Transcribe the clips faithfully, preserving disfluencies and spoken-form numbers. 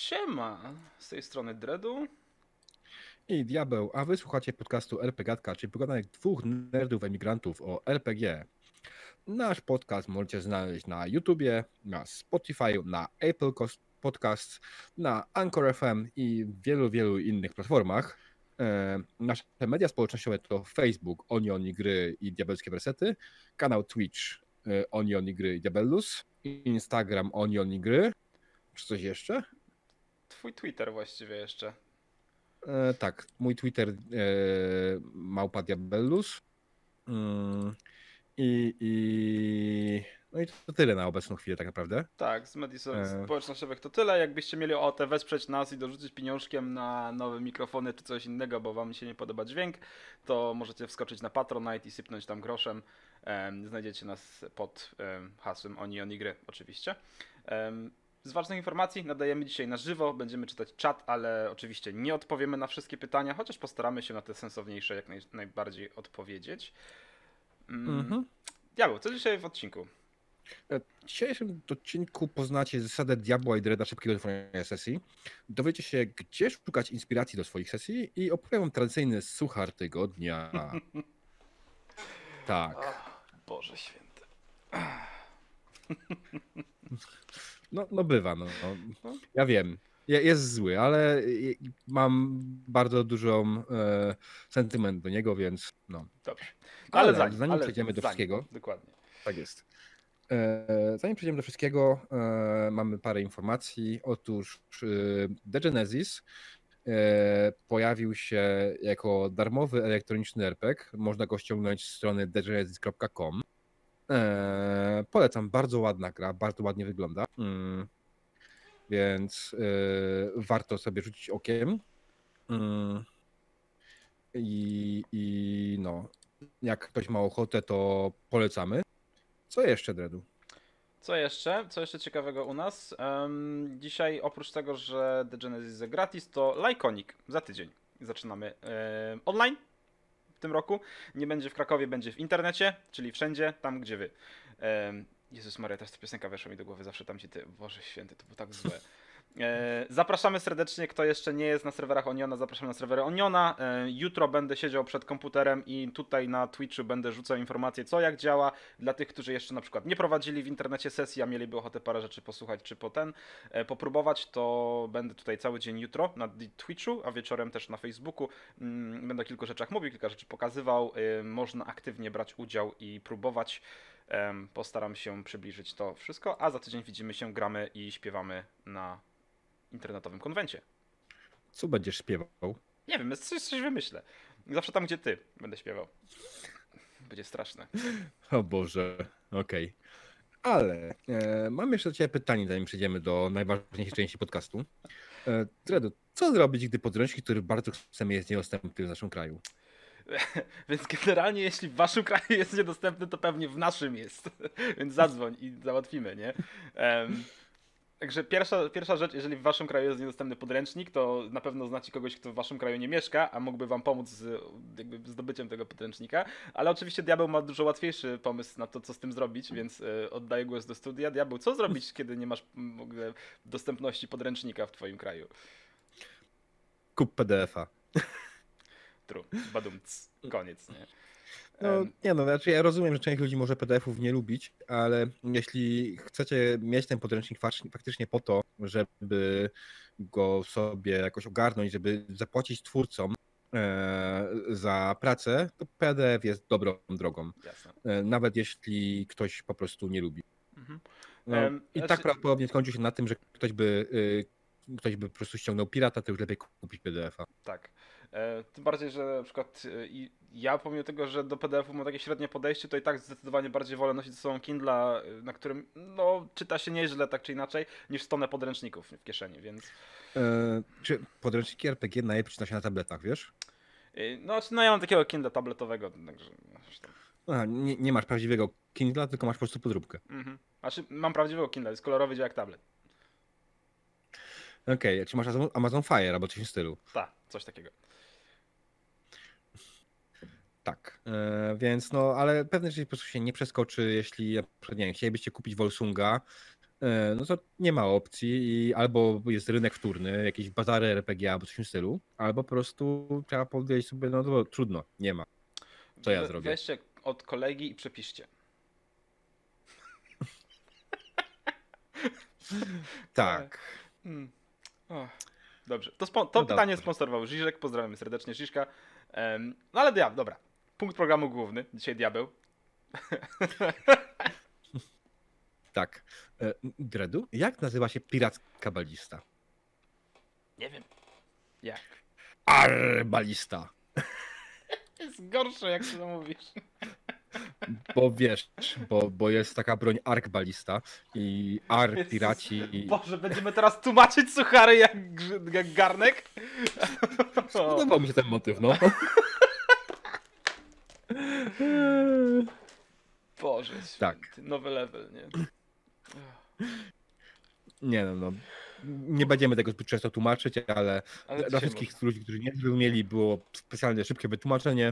Siema, z tej strony Dredu. I Diabeł, a wy słuchacie podcastu RPGatka, czyli pogaдаnek dwóch nerdów emigrantów o R P G. Nasz podcast możecie znaleźć na YouTubie, na Spotify, na Apple Podcasts, na Anchor F M i wielu, wielu innych platformach. E, nasze media społecznościowe to Facebook, Onion Gry i Diabelskie Wersety, kanał Twitch e, Onion Gry i Diabellus, Instagram Onion Gry. Czy coś jeszcze? Twój Twitter właściwie jeszcze. E, tak, mój Twitter e, małpa Diabellus. Mm, i, i, no i to tyle na obecną chwilę tak naprawdę. Tak, z mediów E, społecznościowych to tyle. Jakbyście mieli ochotę wesprzeć nas i dorzucić pieniążkiem na nowe mikrofony czy coś innego, bo wam się nie podoba dźwięk, to możecie wskoczyć na Patronite i sypnąć tam groszem. Em, znajdziecie nas pod em, hasłem Oni Oni Gry oczywiście. Em, Z ważnych informacji nadajemy dzisiaj na żywo, będziemy czytać czat, ale oczywiście nie odpowiemy na wszystkie pytania, chociaż postaramy się na te sensowniejsze jak naj, najbardziej odpowiedzieć. Mm. mhm. Diabeł, co dzisiaj w odcinku? E, W dzisiejszym odcinku poznacie zasadę Diabła i Dreda szybkiego tworzenia sesji. Dowiecie się, gdzie szukać inspiracji do swoich sesji i opowiem wam tradycyjny suchar tygodnia. Tak. O, Boże święty. No, no bywa, no. no. Ja wiem. Je- Jest zły, ale mam bardzo dużą e, sentyment do niego, więc no. Dobrze. Ale, Ale zanim, zanim ale przejdziemy do zanim, wszystkiego, Dokładnie. tak jest. E, Zanim przejdziemy do wszystkiego, e, mamy parę informacji. Otóż e, The Genesis e, pojawił się jako darmowy elektroniczny R P G. Można go ściągnąć z strony the genesis kropka com. E, Polecam, bardzo ładna gra, bardzo ładnie wygląda. Mm, Więc e, warto sobie rzucić okiem. Mm, I, I no, jak ktoś ma ochotę, to polecamy. Co jeszcze, Dredu? Co jeszcze? Co jeszcze ciekawego u nas? Um, dzisiaj oprócz tego, że The Genesis jest gratis, to Lyconic za tydzień. Zaczynamy um, online w tym roku. Nie będzie w Krakowie, będzie w internecie, czyli wszędzie, tam gdzie wy. Um, Jezus Maria, teraz ta piosenka weszła mi do głowy, zawsze tam gdzie ty. Boże święty, to było tak złe. E, zapraszamy serdecznie, kto jeszcze nie jest na serwerach Oniona, zapraszamy na serwery Oniona. E, jutro będę siedział przed komputerem i tutaj na Twitchu będę rzucał informacje, co jak działa. Dla tych, którzy jeszcze na przykład nie prowadzili w internecie sesji, a mieliby ochotę parę rzeczy posłuchać czy po ten, e, popróbować, to będę tutaj cały dzień jutro na Twitchu, a wieczorem też na Facebooku. Mm, będę o kilku rzeczach mówił, kilka rzeczy pokazywał. E, można aktywnie brać udział i próbować. E, postaram się przybliżyć to wszystko, a za tydzień widzimy się, gramy i śpiewamy na internetowym konwencie. Co będziesz śpiewał? Nie wiem, coś, coś wymyślę. Zawsze tam, gdzie ty będę śpiewał. Będzie straszne. O Boże, okej. Ale e, mam jeszcze do ciebie pytanie, zanim przejdziemy do najważniejszej części podcastu. E, Dredu, co zrobić, gdy podręcznik, który bardzo chcemy, jest niedostępny w naszym kraju? Więc generalnie, jeśli w waszym kraju jest niedostępny, to pewnie w naszym jest. Więc zadzwoń i załatwimy, nie? Um, Także pierwsza, pierwsza rzecz, jeżeli w waszym kraju jest niedostępny podręcznik, to na pewno znacie kogoś, kto w waszym kraju nie mieszka, a mógłby wam pomóc z jakby zdobyciem tego podręcznika. Ale oczywiście Diabeł ma dużo łatwiejszy pomysł na to, co z tym zrobić, więc y, oddaję głos do studia. Diabeł, co zrobić, kiedy nie masz w ogóle dostępności podręcznika w twoim kraju? Kup P D F-a. True, badumc, koniec, nie? No, Em, nie no, znaczy ja rozumiem, że część ludzi może P D F-ów nie lubić, ale jeśli chcecie mieć ten podręcznik fak- faktycznie po to, żeby go sobie jakoś ogarnąć, żeby zapłacić twórcom e, za pracę, to P D F jest dobrą drogą. Jasne. E, nawet jeśli ktoś po prostu nie lubi. Mhm. No, Em, I znaczy- tak prawdopodobnie skończy się na tym, że ktoś by, y, ktoś by po prostu ściągnął pirata, to już lepiej kupić P D F-a. Tak. E, tym bardziej, że na przykład e, i ja pomimo tego, że do P D F-u mam takie średnie podejście, to i tak zdecydowanie bardziej wolę nosić ze sobą Kindla, e, na którym no, czyta się nieźle tak czy inaczej, niż tonę podręczników w kieszeni, więc... E, czy podręczniki R P G najlepiej czyta się na tabletach, wiesz? e, No, no ja mam takiego Kindla tabletowego, także... no, zresztą. Aha, nie, nie masz prawdziwego Kindla, tylko masz po prostu podróbkę. Mhm. Znaczy, mam prawdziwego Kindla, jest kolorowy jak tablet. Okej, czy masz Amazon- Amazon Fire albo coś w tym stylu? Tak, coś takiego. Tak, e, więc no, ale pewne rzeczy po prostu się nie przeskoczy, jeśli, na przykład, nie wiem, chcielibyście kupić Volsunga, e, no to nie ma opcji i albo jest rynek wtórny, jakieś bazary R P G albo coś w tym stylu, albo po prostu trzeba powiedzieć sobie, no to trudno, nie ma. Co ja We, zrobię? weźcie od kolegi i przepiszcie. Tak. Hmm. O, dobrze. To, spo, to No pytanie dobrze. sponsorował Żyżek. Pozdrawiamy serdecznie Żyżka. Um, no ale ja, dobra. Punkt programu główny. Dzisiaj diabeł. Tak. E, Dredu, jak nazywa się piracka balista? Nie wiem. Jak? Arbalista. Jest gorsze, jak to mówisz. Bo wiesz, bo, bo jest taka broń arkbalista i ar piraci. Boże, będziemy teraz tłumaczyć suchary jak, grzy- jak garnek? O, Podobał mi się ten motyw, no. Boże, Tak. święty, nowy level, nie? Nie no, no. Nie będziemy tego zbyt często tłumaczyć, ale, Ale dla dzisiaj wszystkich można. ludzi, którzy nie zrozumieli, było specjalnie szybkie wytłumaczenie.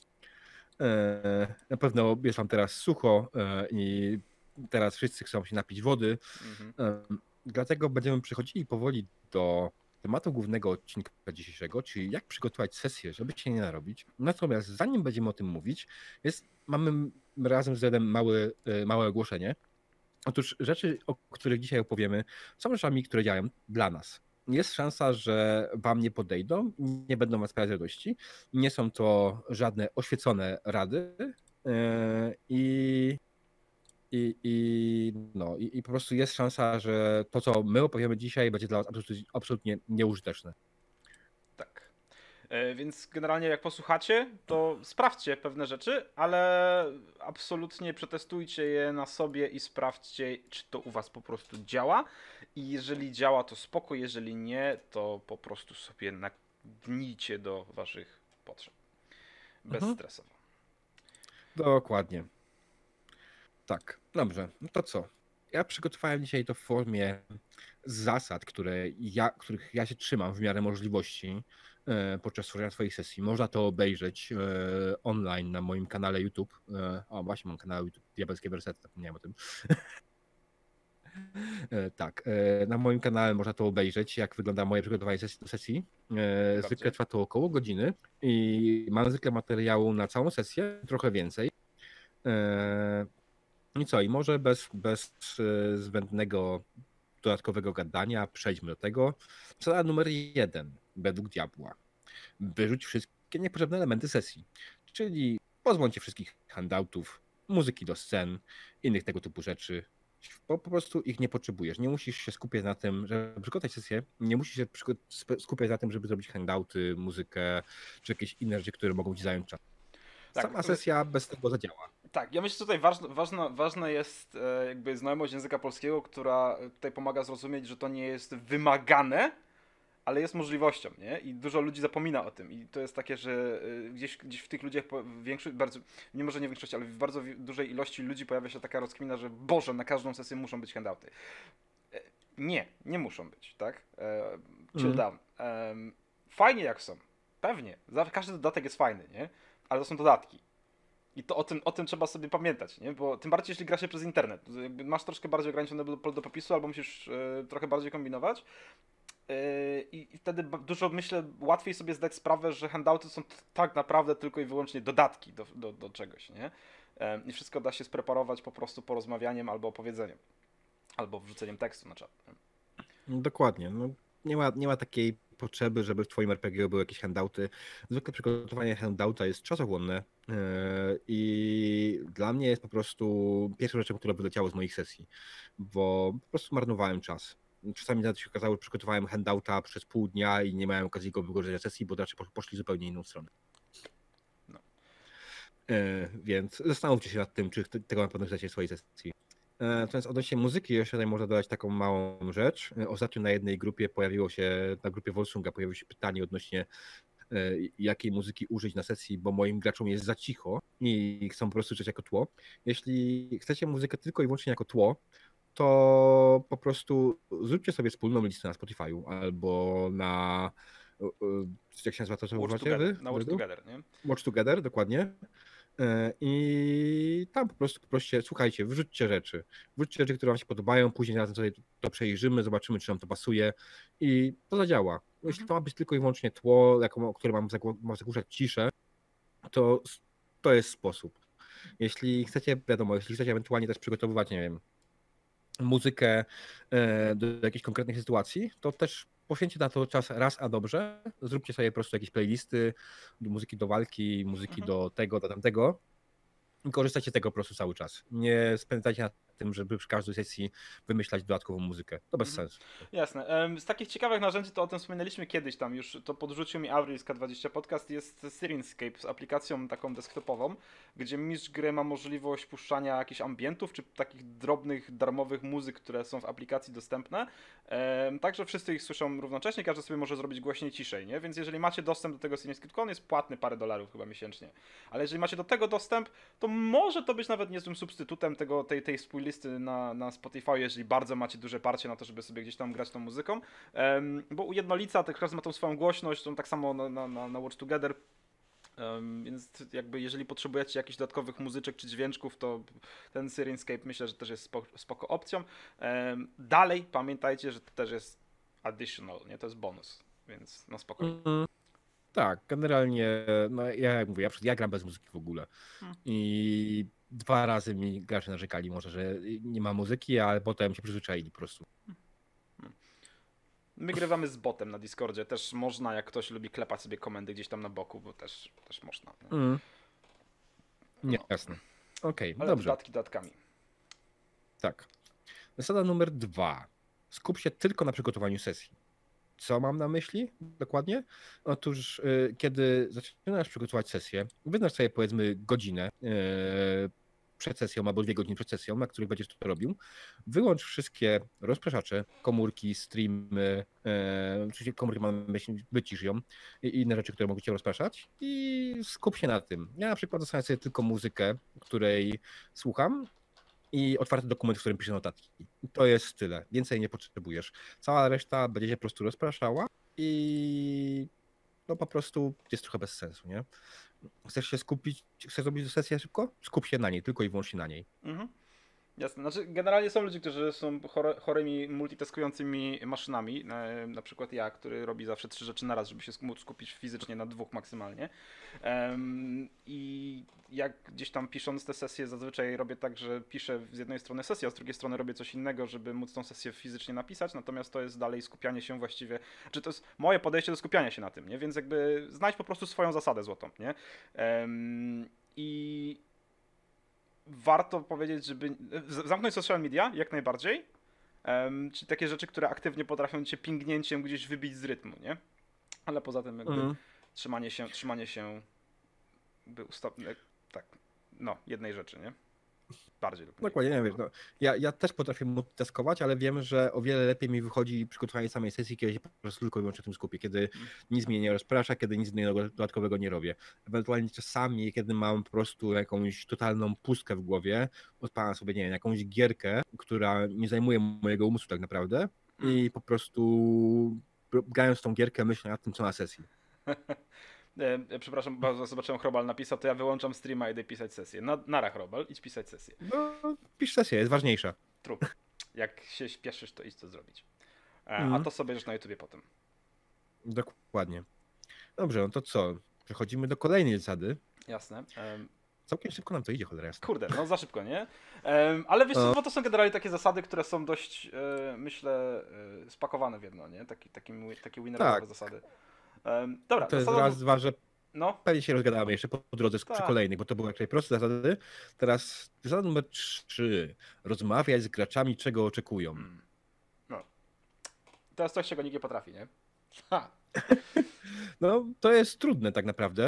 E, Na pewno jest wam teraz sucho e, i teraz wszyscy chcą się napić wody. Mhm. E, Dlatego będziemy przechodzili powoli do tematu głównego odcinka dzisiejszego, czyli jak przygotować sesję, żeby się nie narobić. Natomiast zanim będziemy o tym mówić, jest, mamy razem z Zedem małe, e, małe ogłoszenie. Otóż rzeczy, o których dzisiaj opowiemy, są rzeczami, które działają dla nas. Jest szansa, że wam nie podejdą, nie będą was sprawiać radości. Nie są to żadne oświecone rady yy, i, i, i, no, i, i po prostu jest szansa, że to, co my opowiemy dzisiaj, będzie dla was absolutnie, absolutnie nieużyteczne. Tak. E, Więc generalnie jak posłuchacie, to sprawdźcie pewne rzeczy, ale absolutnie przetestujcie je na sobie i sprawdźcie, czy to u was po prostu działa. I jeżeli działa, to spoko, jeżeli nie, to po prostu sobie nagnijcie do waszych potrzeb. Bezstresowo. Dokładnie. Tak, dobrze. No to co? Ja przygotowałem dzisiaj to w formie zasad, które ja, których ja się trzymam w miarę możliwości e, podczas tworzenia swoich sesji. Można to obejrzeć e, online na moim kanale YouTube. E, o, właśnie mam kanał YouTube Diabelskie Wersety, zapomniałem o tym. E, tak, e, na moim kanale można to obejrzeć, jak wygląda moje przygotowanie sesji do sesji. E, zwykle trwa to około godziny i mam zwykle materiału na całą sesję, trochę więcej. E, I co, i może bez, bez e, zbędnego dodatkowego gadania przejdźmy do tego. Zasada numer jeden według diabła. Wyrzuć wszystkie niepotrzebne elementy sesji, czyli pozbądź się wszystkich handoutów, muzyki do scen, innych tego typu rzeczy. Po, po prostu ich nie potrzebujesz. Nie musisz się skupiać na tym, żeby przygotować sesję, nie musisz się przygo- sp- skupiać na tym, żeby zrobić handouty, muzykę, czy jakieś inne rzeczy, które mogą ci zająć czas. Tak, Sama to- sesja bez tego zadziała. Tak, ja myślę, że tutaj ważne, ważna, ważna jest e, jakby znajomość języka polskiego, która tutaj pomaga zrozumieć, że to nie jest wymagane, ale jest możliwością, nie? I dużo ludzi zapomina o tym. I to jest takie, że e, gdzieś, gdzieś w tych ludziach, po- większość, bardzo, nie może nie większości, ale w bardzo wi- dużej ilości ludzi pojawia się taka rozkmina, że Boże, na każdą sesję muszą być handouty. E, Nie, nie muszą być, tak? E, Chill Mhm. down. Em, Fajnie jak są, pewnie. Zawsze- Każdy dodatek jest fajny, nie? Ale to są dodatki. I to o tym, o tym trzeba sobie pamiętać, nie? Bo tym bardziej, jeśli gra się przez internet. Jakby masz troszkę bardziej ograniczone pole do popisu, albo musisz e, trochę bardziej kombinować. E, I, I wtedy ba- dużo, myślę, łatwiej sobie zdać sprawę, że handouty są t- tak naprawdę tylko i wyłącznie dodatki do, do, do czegoś, nie? E, I wszystko da się spreparować po prostu porozmawianiem albo opowiedzeniem. Albo wrzuceniem tekstu na czat. Nie? Dokładnie. No, nie, ma, nie ma takiej potrzeby, żeby w twoim R P G były jakieś handouty. Zwykle przygotowanie handouta jest czasochłonne yy, i dla mnie jest po prostu pierwszą rzeczą, która wyleciała z moich sesji, bo po prostu marnowałem czas. Czasami nawet się okazało, że przygotowałem handouta przez pół dnia i nie miałem okazji go wykorzystać na sesji, bo raczej poszli zupełnie inną stronę. No. Yy, więc zastanówcie się nad tym, czy tego na pewno chcecie w swojej sesji. Natomiast odnośnie muzyki jeszcze tutaj można dodać taką małą rzecz. Ostatnio na jednej grupie pojawiło się, na grupie Wolsunga pojawiło się pytanie odnośnie e, jakiej muzyki użyć na sesji, bo moim graczom jest za cicho i chcą po prostu słyszeć jako tło. Jeśli chcecie muzykę tylko i wyłącznie jako tło, to po prostu zróbcie sobie wspólną listę na Spotify'u albo na e, e, jak się nazywa to, co Watch używacie together, wy? na Watch Together, nie? Watch Together, dokładnie. I tam po prostu poproście, słuchajcie, wrzućcie rzeczy. Wrzućcie rzeczy, które wam się podobają, później razem sobie to przejrzymy, zobaczymy, czy nam to pasuje i to zadziała. Jeśli to ma być tylko i wyłącznie tło, jaką, które mam, mam zagłuszać ciszę, to to jest sposób. Jeśli chcecie, wiadomo, jeśli chcecie ewentualnie też przygotowywać, nie wiem, muzykę do jakiejś konkretnej sytuacji, to też poświęćcie na to czas raz a dobrze. Zróbcie sobie po prostu jakieś playlisty, muzyki do walki, muzyki mhm. do tego, do tamtego i korzystajcie z tego po prostu cały czas. Nie spędzajcie na tym, żeby przy każdej sesji wymyślać dodatkową muzykę. To bez mhm. sensu. Jasne. Z takich ciekawych narzędzi, to o tym wspominaliśmy kiedyś tam już, to podrzucił mi Avril z K dwadzieścia Podcast, jest Syrinscape z aplikacją taką desktopową, gdzie mistrz gry ma możliwość puszczania jakichś ambientów, czy takich drobnych, darmowych muzyk, które są w aplikacji dostępne. Także wszyscy ich słyszą równocześnie, każdy sobie może zrobić głośniej, ciszej, nie? Więc jeżeli macie dostęp do tego Syrinscape, on jest płatny parę dolarów chyba miesięcznie, ale jeżeli macie do tego dostęp, to może to być nawet niezłym substytutem tego, tej, tej listy na, na Spotify, jeżeli bardzo macie duże parcie na to, żeby sobie gdzieś tam grać tą muzyką, um, bo ujednolica tak każdy ma tą swoją głośność, on tak samo na, na, na Watch Together, um, więc jakby jeżeli potrzebujecie jakichś dodatkowych muzyczek czy dźwięczków, to ten Syrinscape myślę, że też jest spoko, spoko opcją. Um, dalej pamiętajcie, że to też jest additional, nie? To jest bonus, więc no spokojnie. Mm-hmm. Tak, generalnie, no ja jak mówię, ja, ja gram bez muzyki w ogóle hmm. i dwa razy mi gracze narzekali może, że nie ma muzyki, ale potem się przyzwyczaili po prostu. My grywamy z botem na Discordzie, też można, jak ktoś lubi klepać sobie komendy gdzieś tam na boku, bo też, też można. Nie, mm. nie no. Jasne. Okej, okay, dobrze. dodatki dodatkami. Tak. Zasada numer dwa. Skup się tylko na przygotowaniu sesji. Co mam na myśli dokładnie? Otóż yy, kiedy zaczynasz przygotować sesję, wyznacz sobie powiedzmy godzinę yy, przed sesją albo dwie godziny przed sesją, na których będziesz to robił. Wyłącz wszystkie rozpraszacze, komórki, streamy, yy, oczywiście komórki mam na myśli, wycisz ją i inne rzeczy, które mogą cię rozpraszać i skup się na tym. Ja na przykład zostawiam sobie tylko muzykę, której słucham i otwarty dokument, w którym piszę notatki. To jest tyle. Więcej nie potrzebujesz. Cała reszta będzie się po prostu rozpraszała i no po prostu jest trochę bez sensu, nie? Chcesz się skupić, chcesz zrobić sesję szybko? Skup się na niej, tylko i wyłącznie na niej. Mhm. Jasne, znaczy generalnie są ludzie, którzy są chore, chorymi, multitaskującymi maszynami, na, na przykład ja, który robi zawsze trzy rzeczy naraz, żeby się móc skupić fizycznie na dwóch maksymalnie. Um, I jak gdzieś tam pisząc te sesje zazwyczaj robię tak, że piszę z jednej strony sesję, a z drugiej strony robię coś innego, żeby móc tą sesję fizycznie napisać, natomiast to jest dalej skupianie się właściwie, czy to jest moje podejście do skupiania się na tym, nie? Więc jakby znajdź po prostu swoją zasadę złotą, nie? Um, I warto powiedzieć, żeby zamknąć social media jak najbardziej, um, czyli takie rzeczy, które aktywnie potrafią cię pingnięciem gdzieś wybić z rytmu, nie? Ale poza tym jakby mm. trzymanie się, trzymanie się by ustaw... tak, no, jednej rzeczy, nie? Bardziej lub mniej. Dokładnie, nie wiesz, no, ja, ja też potrafię multitaskować, ale wiem, że o wiele lepiej mi wychodzi przygotowanie samej sesji, kiedy się po prostu tylko i wyłącznie tym skupię, kiedy mm. nic mnie nie rozprasza, kiedy nic innego dodatkowego nie robię. Ewentualnie czasami, kiedy mam po prostu jakąś totalną pustkę w głowie, odpalam sobie, nie wiem, jakąś gierkę, która nie zajmuje mojego umysłu tak naprawdę mm. i po prostu grając tą gierkę myślę nad tym, co na sesji. E, przepraszam, bardzo zobaczyłem, Chrobal napisał, to ja wyłączam streama i idę pisać sesję. Na, nara, Chrobal, idź pisać sesję. No, pisz sesję, jest ważniejsza. Trup. Jak się śpieszysz, to idź to zrobić. E, mm. A to sobie już na YouTubie potem. Dokładnie. Dobrze, no to co? Przechodzimy do kolejnej zasady. Jasne. Um, Całkiem szybko nam to idzie, cholera jasna. Kurde, no za szybko, nie? Um, ale wiesz, bo to są generalnie takie zasady, które są dość, e, myślę, e, spakowane w jedno, nie? Taki, taki, takie winnerowe tak. zasady. Um, dobra, to jest raz, dwa, że no. pewnie się rozgadamy jeszcze po drodze przy tak. kolejnej, bo to były raczej proste zasady. Teraz zasada numer trzy. Rozmawiać z graczami, czego oczekują. Hmm. No. To jest coś, czego nikt nie potrafi, nie? Ha. No, to jest trudne tak naprawdę,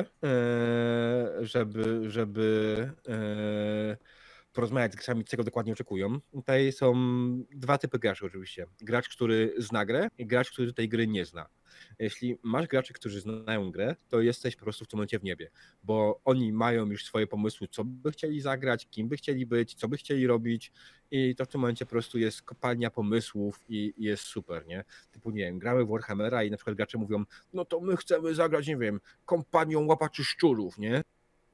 żeby, żeby porozmawiać z graczami, czego dokładnie oczekują. Tutaj są dwa typy graczy oczywiście. Gracz, który zna grę i gracz, który tej gry nie zna. Jeśli masz graczy, którzy znają grę, to jesteś po prostu w tym momencie w niebie, bo oni mają już swoje pomysły, co by chcieli zagrać, kim by chcieli być, co by chcieli robić i to w tym momencie po prostu jest kopalnia pomysłów i, i jest super, nie? Typu, nie wiem, gramy w Warhammera i na przykład gracze mówią, no to my chcemy zagrać, nie wiem, kompanią łapaczy szczurów, nie?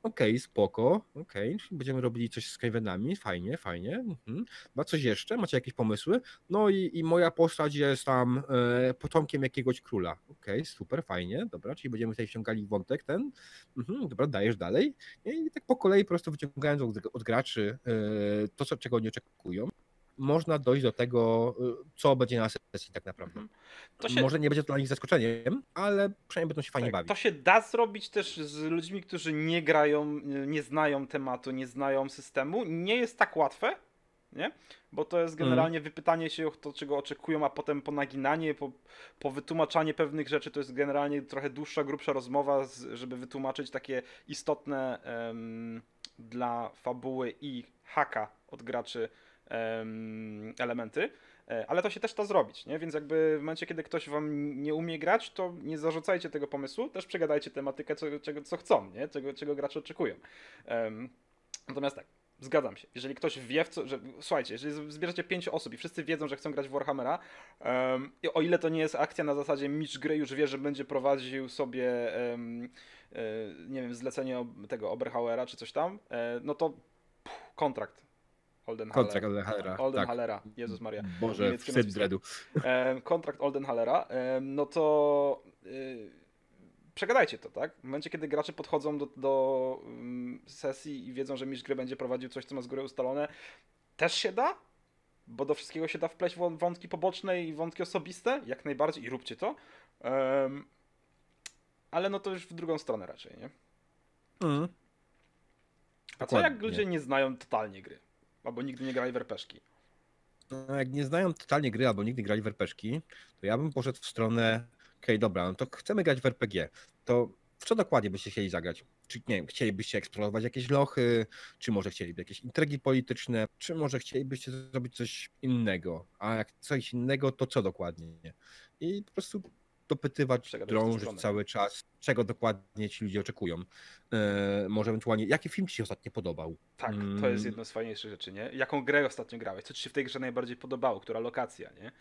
Okej, spoko, okej, będziemy robili coś z Skavenami, fajnie, fajnie. Mhm. Ma coś jeszcze? Macie jakieś pomysły? No i, i moja postać jest tam e, potomkiem jakiegoś króla. Okej, super, fajnie, dobra, czyli będziemy tutaj wciągali wątek ten. Mhm, dobra, dajesz dalej. I tak po kolei po prostu wyciągając od, od graczy e, to, co, czego oni oczekują, można dojść do tego, e, co będzie na sesji tak naprawdę. Mhm. To się, Może nie będzie to dla nich zaskoczeniem, ale przynajmniej będą się fajnie tak, bawić. to się da zrobić też z ludźmi, którzy nie grają, nie znają tematu, nie znają systemu. Nie jest tak łatwe, nie? Bo to jest generalnie Mm. wypytanie się o to, czego oczekują, a potem ponaginanie, po, po wytłumaczanie pewnych rzeczy. To jest generalnie trochę dłuższa, grubsza rozmowa, z, żeby wytłumaczyć takie istotne em, dla fabuły i haka od graczy em, elementy. E, Ale to się też da zrobić, nie? Więc jakby w momencie, kiedy ktoś wam nie umie grać, to nie zarzucajcie tego pomysłu, też przegadajcie tematykę, co, czego, co chcą, nie? Czego, czego gracze oczekują. Em, natomiast tak, zgadzam się. Jeżeli ktoś wie, w co, że słuchajcie, jeżeli zbierzecie pięć osób i wszyscy wiedzą, że chcą grać w Warhammera, um, i o ile to nie jest akcja na zasadzie mistrz gry już wie, że będzie prowadził sobie um, e, nie wiem, zlecenie ob- tego Oberhauera czy coś tam, e, no to pff, kontrakt Oldenhaler. Kontrakt Oldenhalera, tak. Oldenhalera, Jezus Maria. Boże, Niemieckie wstyd nazwisko. dreadu. E, kontrakt Oldenhalera, e, no to e, przegadajcie to, tak? W momencie, kiedy gracze podchodzą do, do um, sesji i wiedzą, że mistrz gry będzie prowadził coś, co ma z góry ustalone, też się da, bo do wszystkiego się da wpleść wą- wątki poboczne i wątki osobiste, jak najbardziej, i róbcie to. Em, ale no to już w drugą stronę raczej, nie? Mm. A co jak Dokładnie. ludzie nie znają totalnie gry? Albo nigdy nie grali w er pe gie ki? No, jak nie znają totalnie gry albo nigdy grali w er pe gie ki, to ja bym poszedł w stronę, okej, dobra, no to chcemy grać w er pe gie, to w co dokładnie byście chcieli zagrać? Czy nie wiem, chcielibyście eksplorować jakieś lochy, czy może chcieliby jakieś intrygi polityczne, czy może chcielibyście zrobić coś innego? A jak coś innego, to co dokładnie? I po prostu dopytywać, Przegadać w tę drążyć stronę. cały czas, czego dokładnie ci ludzie oczekują. E, może ewentualnie, jaki film ci się ostatnio podobał? Tak, to Mm. jest jedno z fajniejszych rzeczy, nie? Jaką grę ostatnio grałeś? Co ci się w tej grze najbardziej podobało? Która lokacja, nie?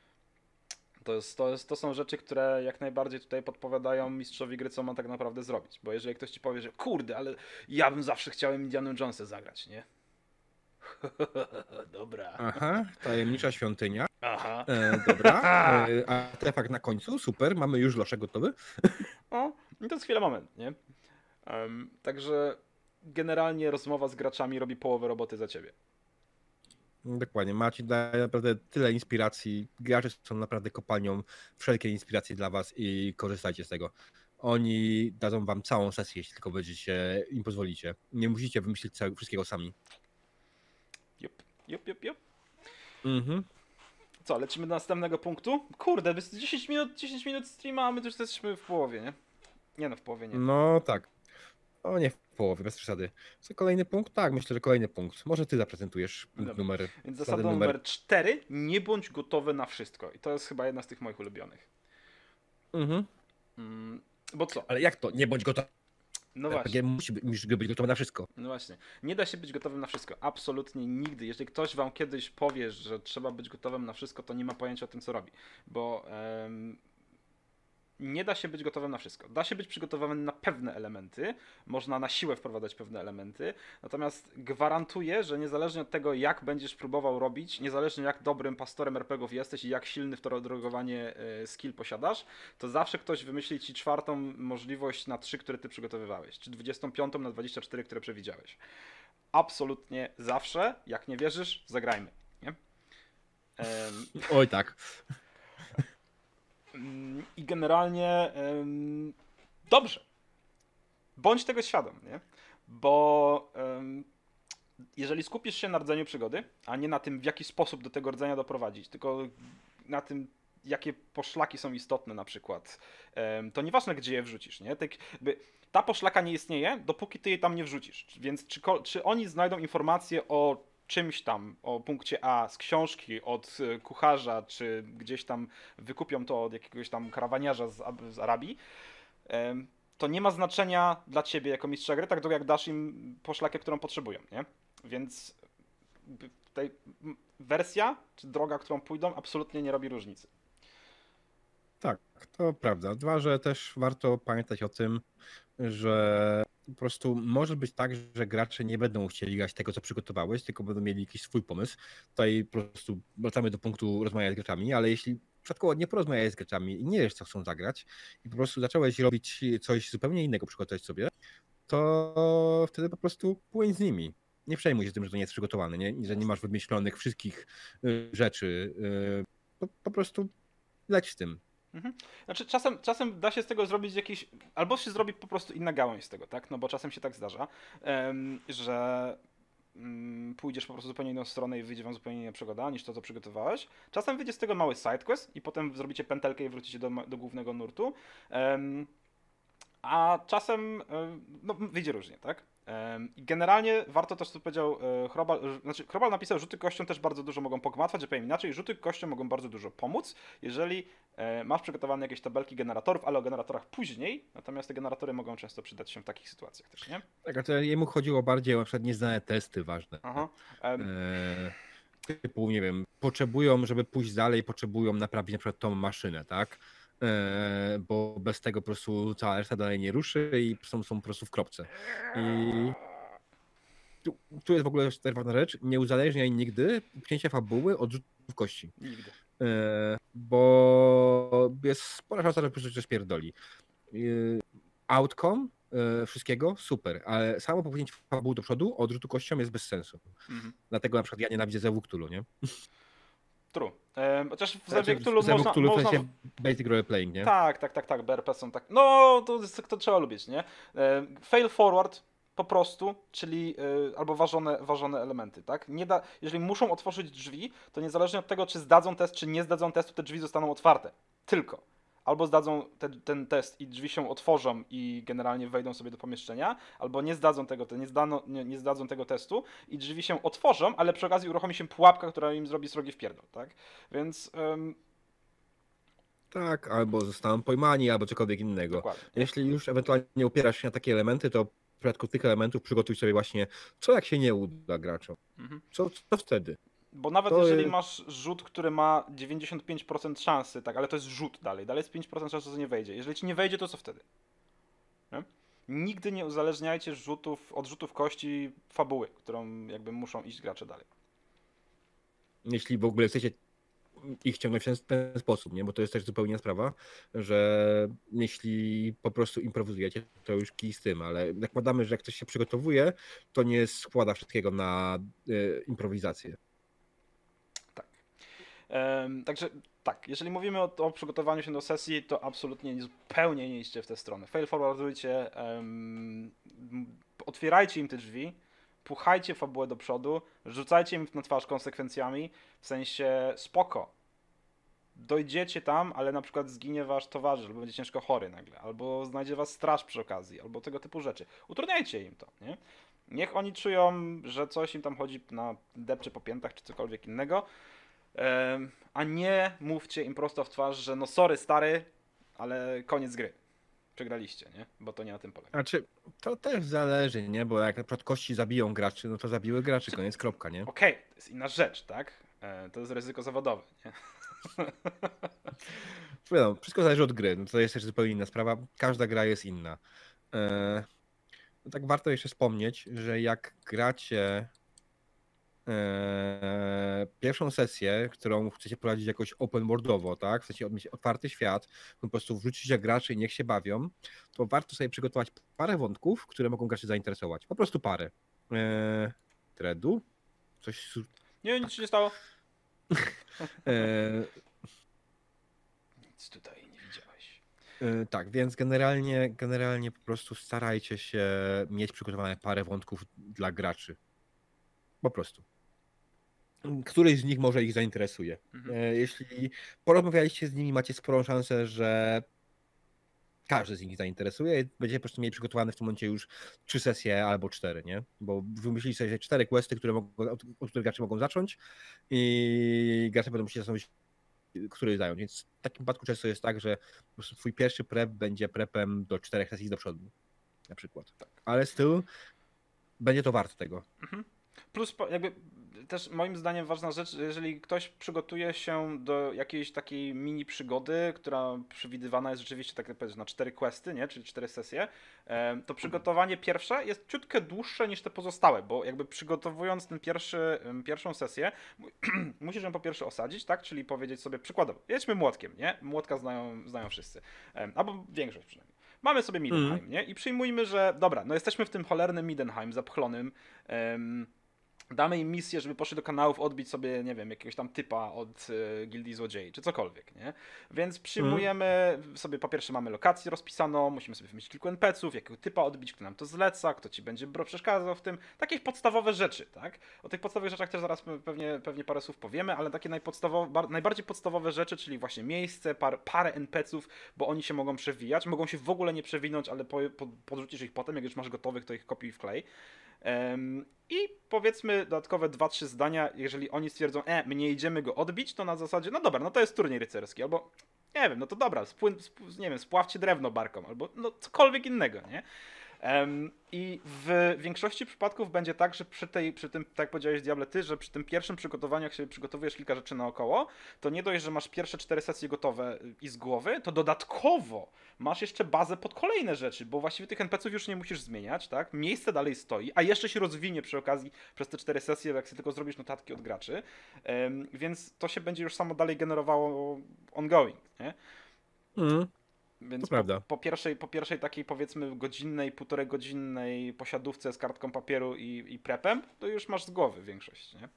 To, jest, to, jest, to są rzeczy, które jak najbardziej tutaj podpowiadają mistrzowi gry, co ma tak naprawdę zrobić. Bo jeżeli ktoś ci powie, że kurde, ale ja bym zawsze chciał Indianą Jonesem zagrać, nie? Dobra. Aha, tajemnicza świątynia. Aha. E, dobra. E, artefakt na końcu, super, mamy już losze gotowy. O, i to jest chwila moment, nie? Um, także generalnie rozmowa z graczami robi połowę roboty za ciebie. Dokładnie, Marcin daje naprawdę tyle inspiracji. Gracze są naprawdę kopalnią wszelkiej inspiracji dla was i korzystajcie z tego. Oni dadzą wam całą sesję, jeśli tylko będziecie im pozwolicie. Nie musicie wymyślić całego, wszystkiego sami. Jup, jup, jup, jup. Mhm. Co, lecimy do następnego punktu? Kurde, jest dziesięć minut, dziesięć minut streama, a my tu już jesteśmy w połowie, nie? Nie no, w połowie nie. No tak. O nie w połowie, bez przesady. Co kolejny punkt? Tak, myślę, że kolejny punkt. Może ty zaprezentujesz punkt Dobra. numer. Więc zasady zasada numer cztery, nie bądź gotowy na wszystko. I to jest chyba jedna z tych moich ulubionych. Mhm. Mm, bo co? Ale jak to? Nie bądź gotowy. No er pe właśnie, gie musi być, musi być gotowy na wszystko. no właśnie. Nie da się być gotowym na wszystko. Absolutnie nigdy. Jeżeli ktoś wam kiedyś powie, że trzeba być gotowym na wszystko, to nie ma pojęcia o tym, co robi. Bo em, nie da się być gotowym na wszystko. Da się być przygotowanym na pewne elementy, można na siłę wprowadzać pewne elementy, natomiast gwarantuję, że niezależnie od tego, jak będziesz próbował robić, niezależnie jak dobrym pastorem er pe gie ów jesteś i jak silny w to drogowanie e, skill posiadasz, to zawsze ktoś wymyśli ci czwartą możliwość na trzy, które ty przygotowywałeś, czy dwudziestą piątą na dwadzieścia cztery, które przewidziałeś. Absolutnie zawsze. Jak nie wierzysz, zagrajmy. Nie? Em, Oj tak. Mm, I generalnie ym, dobrze. Bądź tego świadom, nie? Bo ym, jeżeli skupisz się na rdzeniu przygody, a nie na tym, w jaki sposób do tego rdzenia doprowadzić, tylko na tym, jakie poszlaki są istotne na przykład, ym, to nieważne, gdzie je wrzucisz, nie? Tak jakby ta poszlaka nie istnieje, dopóki ty jej tam nie wrzucisz. Więc czy, ko- czy oni znajdą informacje o czymś tam, o punkcie A z książki, od y, kucharza, czy gdzieś tam wykupią to od jakiegoś tam karawaniarza z, Ab- z Arabii, em, to nie ma znaczenia dla ciebie jako mistrza gry, tak długo jak dasz im poszlakę, którą potrzebują, nie? Więc b- tutaj m, wersja, czy droga, którą pójdą, absolutnie nie robi różnicy. Tak, to prawda. Dwa, że też warto pamiętać o tym, że po prostu może być tak, że gracze nie będą chcieli grać tego, co przygotowałeś, tylko będą mieli jakiś swój pomysł. Tutaj po prostu wracamy do punktu rozmawiania z graczami, ale jeśli przykładowo nie porozmawiałeś z graczami i nie wiesz, co chcą zagrać i po prostu zacząłeś robić coś zupełnie innego, przygotować sobie, to wtedy po prostu płyń z nimi. Nie przejmuj się tym, że to nie jest przygotowane, nie? I że nie masz wymyślonych wszystkich y, rzeczy. Y, po, po prostu leć z tym. Mhm. Znaczy czasem, czasem da się z tego zrobić jakiś, albo się zrobi po prostu inna gałąź z tego, tak? No bo czasem się tak zdarza, em, że mm, pójdziesz po prostu zupełnie inną stronę i wyjdzie wam zupełnie inna przygoda niż to, co przygotowałeś. Czasem wyjdzie z tego mały sidequest i potem zrobicie pętelkę i wrócicie do, ma- do głównego nurtu. Em, a czasem em, no, wyjdzie różnie, tak? Em, I generalnie warto też, co powiedział e, Chrobal, że- znaczy Chrobal napisał, że rzuty kością też bardzo dużo mogą pogmatwać, że powiem inaczej, rzuty kością mogą bardzo dużo pomóc, jeżeli e, masz przygotowane jakieś tabelki generatorów, ale o generatorach później, natomiast te generatory mogą często przydać się w takich sytuacjach też, nie? Tak, a to jemu chodziło bardziej o na przykład nieznane testy ważne. Aha. Em, E, typu, nie wiem, potrzebują, żeby pójść dalej, potrzebują naprawić na przykład tą maszynę, tak? E, bo bez tego po prostu cała reszta dalej nie ruszy i są, są po prostu w kropce. I tu, tu jest w ogóle też ważna rzecz, nie uzależniaj nigdy pchnięcia fabuły od rzutów kości. Nigdy. E, bo jest spora szansa, że po prostu cię spierdoli. E, outcome e, wszystkiego super, ale samo popchnięcie fabuły do przodu od rzutu kością jest bez sensu. Mhm. Dlatego na przykład ja nienawidzę Zewu Cthulhu, nie? True. Em, chociaż w Znaczy, Zewie Cthulhu Zewu można... Cthulhu w można... sensie basic role playing, nie? Tak, tak, tak, tak, B R P są tak. No, to, jest, to trzeba lubić, nie? E, Fail forward po prostu, czyli e, albo ważone, ważone elementy, tak? Nie da, jeżeli muszą otworzyć drzwi, to niezależnie od tego, czy zdadzą test, czy nie zdadzą testu, te drzwi zostaną otwarte. Tylko. Albo zdadzą te, ten test i drzwi się otworzą i generalnie wejdą sobie do pomieszczenia, albo nie zdadzą tego, te- nie, zdano, nie, nie zdadzą tego testu i drzwi się otworzą, ale przy okazji uruchomi się pułapka, która im zrobi srogi wpierdol, tak? Więc em, Tak, albo zostaną pojmani, albo cokolwiek innego. dokładnie. Jeśli już ewentualnie opierasz się na takie elementy, to w przypadku tych elementów przygotuj sobie właśnie, co jak się nie uda graczom. Mhm. Co, co wtedy? Bo nawet To jeżeli jest- masz rzut, który ma dziewięćdziesiąt pięć procent szansy, tak, ale to jest rzut dalej, dalej jest pięć procent szansy, że nie wejdzie. Jeżeli ci nie wejdzie, to co wtedy? Nie? Nigdy nie uzależniajcie rzutów, od rzutów kości fabuły, którą jakby muszą iść gracze dalej. Jeśli w ogóle chcecie ich ciągnąć w ten, ten sposób, nie? Bo to jest też zupełnie inna sprawa, że jeśli po prostu improwizujecie, to już kij z tym, ale zakładamy, że jak ktoś się przygotowuje, to nie składa wszystkiego na y, improwizację. Em, także tak, jeżeli mówimy o, o przygotowaniu się do sesji, to absolutnie zupełnie nie idźcie w tę stronę. Fail forwardujcie, em, m, otwierajcie im te drzwi, puchajcie fabułę do przodu, rzucajcie im na twarz konsekwencjami, w sensie spoko. Dojdziecie tam, ale na przykład zginie wasz towarzysz, albo będzie ciężko chory nagle, albo znajdzie was straż przy okazji, albo tego typu rzeczy. Utrudniajcie im to, nie? Niech oni czują, że coś im tam chodzi na depcze po piętach, czy cokolwiek innego, em, a nie mówcie im prosto w twarz, że no sorry stary, ale koniec gry. Przegraliście, nie? Bo to nie na tym polega. Znaczy, to też zależy, nie? Bo jak na przykład kości zabiją graczy, no to zabiły graczy, koniec, kropka, nie? Okej, to jest inna rzecz, tak? E, to jest ryzyko zawodowe, nie? Wiadomo, wszystko zależy od gry, no to jest też zupełnie inna sprawa. Każda gra jest inna. E, no tak warto jeszcze wspomnieć, że jak gracie e, pierwszą sesję, którą chcecie prowadzić jakoś open worldowo, tak? Chcecie mieć otwarty świat, po prostu wrzucić graczy i niech się bawią, to warto sobie przygotować parę wątków, które mogą graczy zainteresować. Po prostu parę. E, Dreadu? Coś... su- Nie, nic się nie stało. E, Nic tutaj nie widziałeś. Yy, Tak, więc generalnie, generalnie po prostu starajcie się mieć przygotowane parę wątków dla graczy. Po prostu. Któryś z nich może ich zainteresuje. Mhm. Yy, Jeśli porozmawialiście z nimi, macie sporą szansę, że każdy z nich zainteresuje i będziecie po prostu mieli przygotowane w tym momencie już trzy sesje albo cztery, nie? Bo wymyślili sobie cztery questy, które mogą, od, od których gracze mogą zacząć i gracze będą musieli się zastanowić, który zająć. Więc w takim przypadku często jest tak, że po prostu twój pierwszy prep będzie prepem do czterech sesji do przodu. Na przykład. Ale styl będzie to wart tego. Mhm. Plus po- jakby też moim zdaniem ważna rzecz, jeżeli ktoś przygotuje się do jakiejś takiej mini przygody, która przewidywana jest rzeczywiście, tak jak powiedzieć, na cztery questy, nie? Czyli cztery sesje, em, to przygotowanie pierwsze jest ciutkę dłuższe niż te pozostałe, bo jakby przygotowując ten pierwszy, em, pierwszą sesję, musisz ją po pierwsze osadzić, tak? Czyli powiedzieć sobie przykładowo, jedźmy młotkiem, nie? Młotka znają, znają wszyscy, em, albo większość przynajmniej. Mamy sobie Midenheim, Mm. nie? I przyjmujmy, że dobra, no jesteśmy w tym cholernym Midenheim zapchlonym. em, Damy im misję, żeby poszli do kanałów odbić sobie, nie wiem, jakiegoś tam typa od y, Gildii Złodziei, czy cokolwiek, nie? Więc przyjmujemy, sobie po pierwsze mamy lokację rozpisaną, musimy sobie wymyślić kilku en pe ce ów, jakiego typa odbić, kto nam to zleca, kto ci będzie bro przeszkadzał w tym. Takie podstawowe rzeczy, tak? O tych podstawowych rzeczach też zaraz pewnie, pewnie parę słów powiemy, ale takie najpodstawowe, bar, najbardziej podstawowe rzeczy, czyli właśnie miejsce, par, parę en pe ce ów, bo oni się mogą przewijać, mogą się w ogóle nie przewinąć, ale po, po, podrzucisz ich potem, jak już masz gotowych, to ich kopiuj w klej. Um, I powiedzmy dodatkowe dwa trzy zdania, jeżeli oni stwierdzą, e, my nie idziemy go odbić, to na zasadzie, no dobra, no to jest turniej rycerski, albo nie wiem, no to dobra, spłyn, sp, nie wiem, spławcie drewno barką, albo no cokolwiek innego, nie? Um, I w większości przypadków będzie tak, że przy tej, przy tym, tak jak powiedziałeś Diable ty, że przy tym pierwszym przygotowaniu, jak sobie przygotowujesz kilka rzeczy naokoło, to nie dość, że masz pierwsze cztery sesje gotowe i z głowy, to dodatkowo masz jeszcze bazę pod kolejne rzeczy, bo właściwie tych en pe ce ów już nie musisz zmieniać, tak? Miejsce dalej stoi, a jeszcze się rozwinie przy okazji przez te cztery sesje, jak sobie tylko zrobisz notatki od graczy, um, więc to się będzie już samo dalej generowało ongoing, nie? Mm. Więc To po, prawda. po, pierwszej, po pierwszej takiej powiedzmy godzinnej, półtorej godzinnej posiadówce z kartką papieru i, i prepem, to już masz z głowy większość, nie?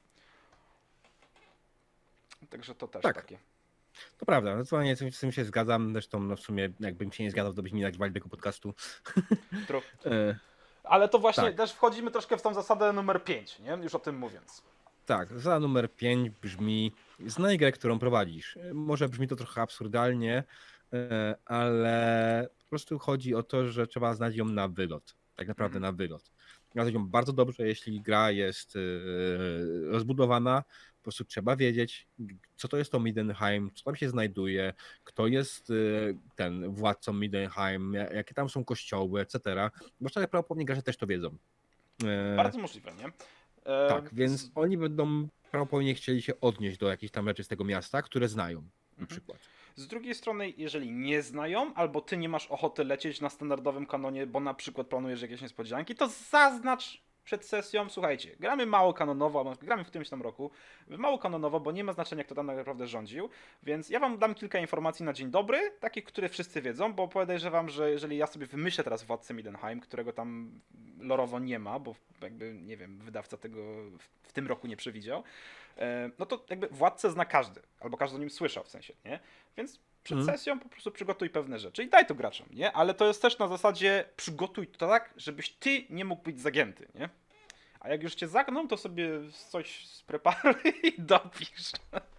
Także to też Tak. takie. To prawda, zdecydowanie z tym się zgadzam. Zresztą no w sumie jakbym się nie zgadzał, to byśmy nie nagrywali tego podcastu. True. E, Ale to właśnie tak. też wchodzimy troszkę w tą zasadę numer pięć, nie? Już o tym mówiąc. Tak, zasada numer pięć brzmi: znaj grę, którą prowadzisz. Może brzmi to trochę absurdalnie, e, ale po prostu chodzi o to, że trzeba znać ją na wylot. Tak naprawdę Mhm. na wylot. Znać ją bardzo dobrze, jeśli gra jest e, rozbudowana. Po prostu trzeba wiedzieć, co to jest to Midenheim, co tam się znajduje, kto jest e, ten władcą Midenheim, ja- jakie tam są kościoły, et cetera. Bo szczerze prawdopodobnie gracze też to wiedzą. E, Bardzo możliwe, nie? E, tak, więc z- oni będą prawdopodobnie chcieli się odnieść do jakichś tam rzeczy z tego miasta, które znają, na Mhm. przykład. Z drugiej strony, jeżeli nie znają, albo ty nie masz ochoty lecieć na standardowym kanonie, bo na przykład planujesz jakieś niespodzianki, to zaznacz przed sesją, słuchajcie, gramy mało kanonowo, albo gramy w którymś tam roku, mało kanonowo, bo nie ma znaczenia, kto tam naprawdę rządził, więc ja wam dam kilka informacji na dzień dobry, takich, które wszyscy wiedzą, bo podejrzewam, że jeżeli ja sobie wymyślę teraz Władcę Midenheim, którego tam lorowo nie ma, bo jakby, nie wiem, wydawca tego w, w tym roku nie przewidział, e, no to jakby Władcę zna każdy, albo każdy o nim słyszał w sensie, nie? Więc przed Mhm. sesją po prostu przygotuj pewne rzeczy i daj to graczom, nie? Ale to jest też na zasadzie przygotuj to tak, żebyś ty nie mógł być zagięty, nie? A jak już cię zagną, to sobie coś spreparuj i dopisz.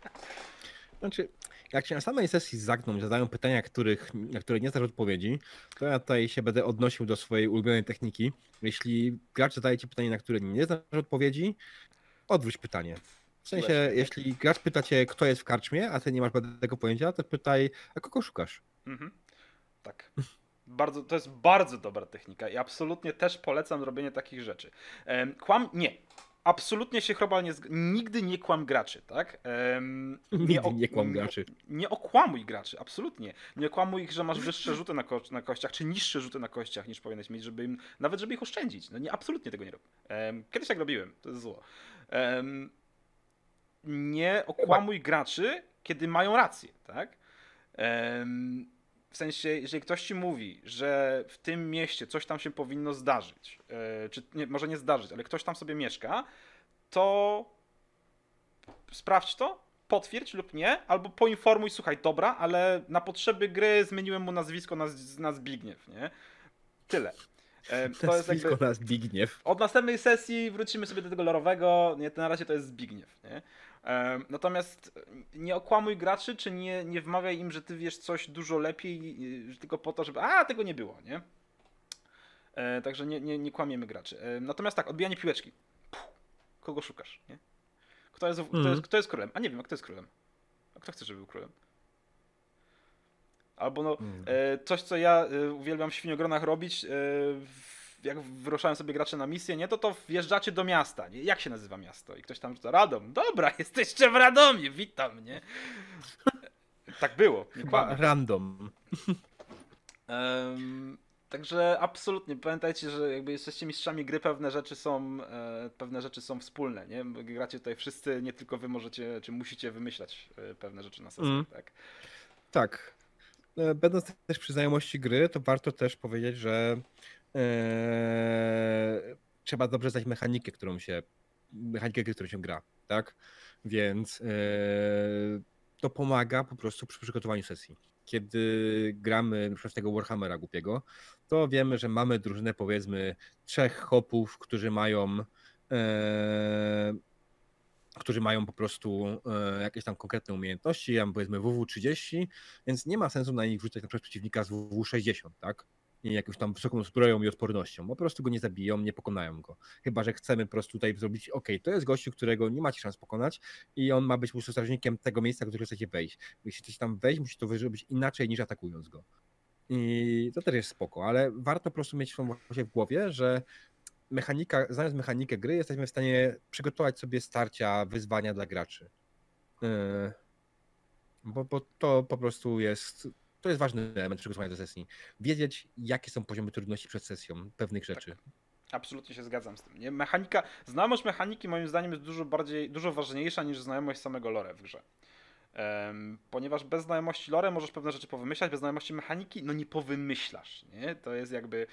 Znaczy, jak się na samej sesji zagną i zadają pytania, których, na które nie znasz odpowiedzi, to ja tutaj się będę odnosił do swojej ulubionej techniki. Jeśli gracz zadaje ci pytanie, na które nie znasz odpowiedzi, odwróć pytanie. W sensie, Słusznie. jeśli gracz pyta cię, kto jest w karczmie, a ty nie masz tego pojęcia, to pytaj, a kogo szukasz? Mhm. Tak. Bardzo, to jest bardzo dobra technika i absolutnie też polecam robienie takich rzeczy. Em, kłam? Nie. Absolutnie się chyba nie zg- nigdy nie kłam graczy, tak? Em, Nigdy o- nie kłam graczy. Nie, nie okłamuj graczy, absolutnie. Nie okłamuj ich, że masz wyższe rzuty na, ko- na kościach, czy niższe rzuty na kościach niż powinieneś mieć, żeby im, nawet żeby ich oszczędzić. No nie, absolutnie tego nie robię. Em, kiedyś tak robiłem, to jest zło. Em, nie okłamuj graczy, kiedy mają rację, tak? Em, w sensie, jeżeli ktoś ci mówi, że w tym mieście coś tam się powinno zdarzyć, e, czy nie, może nie zdarzyć, ale ktoś tam sobie mieszka, to sprawdź to, potwierdź lub nie, albo poinformuj, słuchaj, dobra, ale na potrzeby gry zmieniłem mu nazwisko na, na Zbigniew, nie? Tyle. E, to jest jakby... Nazwisko na Zbigniew. Od następnej sesji wrócimy sobie do tego lorowego, nie, to na razie to jest Zbigniew, nie? Em, Natomiast nie okłamuj graczy, czy nie, nie wmawiaj im, że ty wiesz coś dużo lepiej, y, tylko po to, żeby a, tego nie było, nie? E, Także nie, nie, nie kłamiemy graczy. E, Natomiast tak, odbijanie piłeczki. Puh, kogo szukasz, nie? Kto jest, kto, jest, kto jest królem? A nie wiem, a kto jest królem? A kto chce, żeby był królem? Albo no, Mm. e, coś, co ja e, uwielbiam w świniogronach robić, e, w, jak wyruszają sobie gracze na misję, nie, to to wjeżdżacie do miasta, nie? Jak się nazywa miasto? I ktoś tam rzuca Radom. Dobra, jesteście w Radomie, witam, nie? Tak było, nie kłamę. Random. Um, także absolutnie, pamiętajcie, że jakby jesteście mistrzami gry, pewne rzeczy są, e, pewne rzeczy są wspólne, nie? Gracie tutaj wszyscy, nie tylko wy możecie, czy musicie wymyślać e, pewne rzeczy na sesji, Mm. tak? Tak. E, Będąc też przy znajomości gry, to warto też powiedzieć, że e, trzeba dobrze znać mechanikę, którą się, mechanikę, gry, którą się gra, tak? Więc e, to pomaga po prostu przy przygotowaniu sesji. Kiedy gramy na przykład tego Warhammera głupiego, to wiemy, że mamy drużynę powiedzmy trzech hopów, którzy mają e, którzy mają po prostu e, jakieś tam konkretne umiejętności, ja mam powiedzmy W W trzydzieści, więc nie ma sensu na nich wrzucać na przykład przeciwnika z W W sześćdziesiąt, tak? I jakąś tam wysoką zbroją i odpornością, po prostu go nie zabiją, nie pokonają go. Chyba że chcemy po prostu tutaj zrobić, ok, to jest gościu, którego nie macie szans pokonać i on ma być po prostu strażnikiem tego miejsca, w które chcecie wejść. Jeśli chcecie tam wejść, musicie to zrobić inaczej niż atakując go. I to też jest spoko, ale warto po prostu mieć właśnie w głowie, że mechanika, znając mechanikę gry, jesteśmy w stanie przygotować sobie starcia, wyzwania dla graczy. Yy, bo, bo to po prostu jest, to jest ważny element przygotowania do sesji. Wiedzieć, jakie są poziomy trudności przed sesją pewnych rzeczy. Tak. Absolutnie się zgadzam z tym. Nie? Mechanika, znajomość mechaniki moim zdaniem jest dużo bardziej, dużo ważniejsza niż znajomość samego lore w grze. Um, ponieważ bez znajomości lore możesz pewne rzeczy powymyślać, bez znajomości mechaniki, no nie powymyślasz, nie? To jest jakby...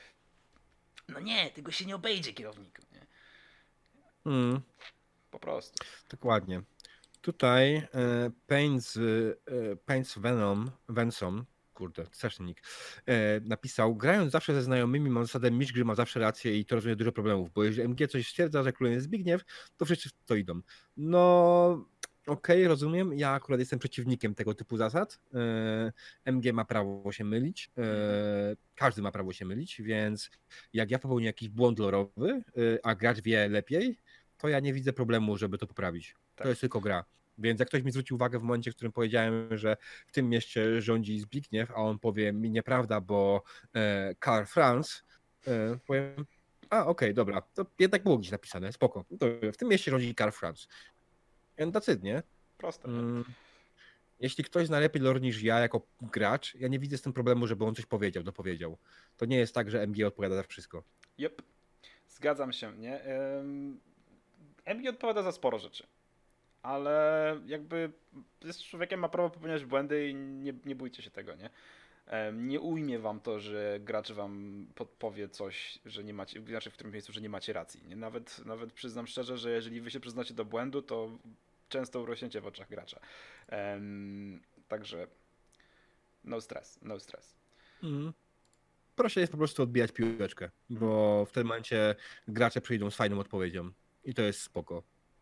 No nie, tego się nie obejdzie, kierowniku, nie? Mm, Po prostu. dokładnie. Tutaj e, Paints, e, Paints Venom, Vensom, kurde, straszny nick, e, napisał, grając zawsze ze znajomymi mam zasadę mistrz gry ma zawsze rację i to rozwiązuje dużo problemów, bo jeżeli M G coś stwierdza, że królem jest Zbigniew, to wszyscy w to idą. No, okej, okay, rozumiem, ja akurat jestem przeciwnikiem tego typu zasad. E, M G ma prawo się mylić, e, każdy ma prawo się mylić, więc jak ja popełnię jakiś błąd lorowy, e, a gracz wie lepiej, to ja nie widzę problemu, żeby to poprawić. Tak. To jest tylko gra. Więc jak ktoś mi zwrócił uwagę w momencie, w którym powiedziałem, że w tym mieście rządzi Zbigniew, a on powie mi nieprawda, bo e, Karl Franz, e, powiem, a okej, okay, dobra, to jednak było gdzieś napisane, spoko. To w tym mieście rządzi Karl Franz. And that's it, nie? Proste. Mm, jeśli ktoś zna lepiej lore niż ja jako gracz, ja nie widzę z tym problemu, żeby on coś powiedział, dopowiedział. To nie jest tak, że M G odpowiada za wszystko. Yep. Zgadzam się, nie? Um, M G odpowiada za sporo rzeczy. Ale jakby jest człowiekiem, ma prawo popełniać błędy i nie, nie bójcie się tego, nie? Nie ujmie wam to, że gracz wam podpowie coś, że nie macie, znaczy w którym miejscu, że nie macie racji. Nie? Nawet, nawet przyznam szczerze, że jeżeli wy się przyznacie do błędu, to często urośniecie w oczach gracza. Um, także no stress, no stress. Mm. Proszę jest po prostu odbijać piłeczkę, bo w tym momencie gracze przyjdą z fajną odpowiedzią i to jest spoko.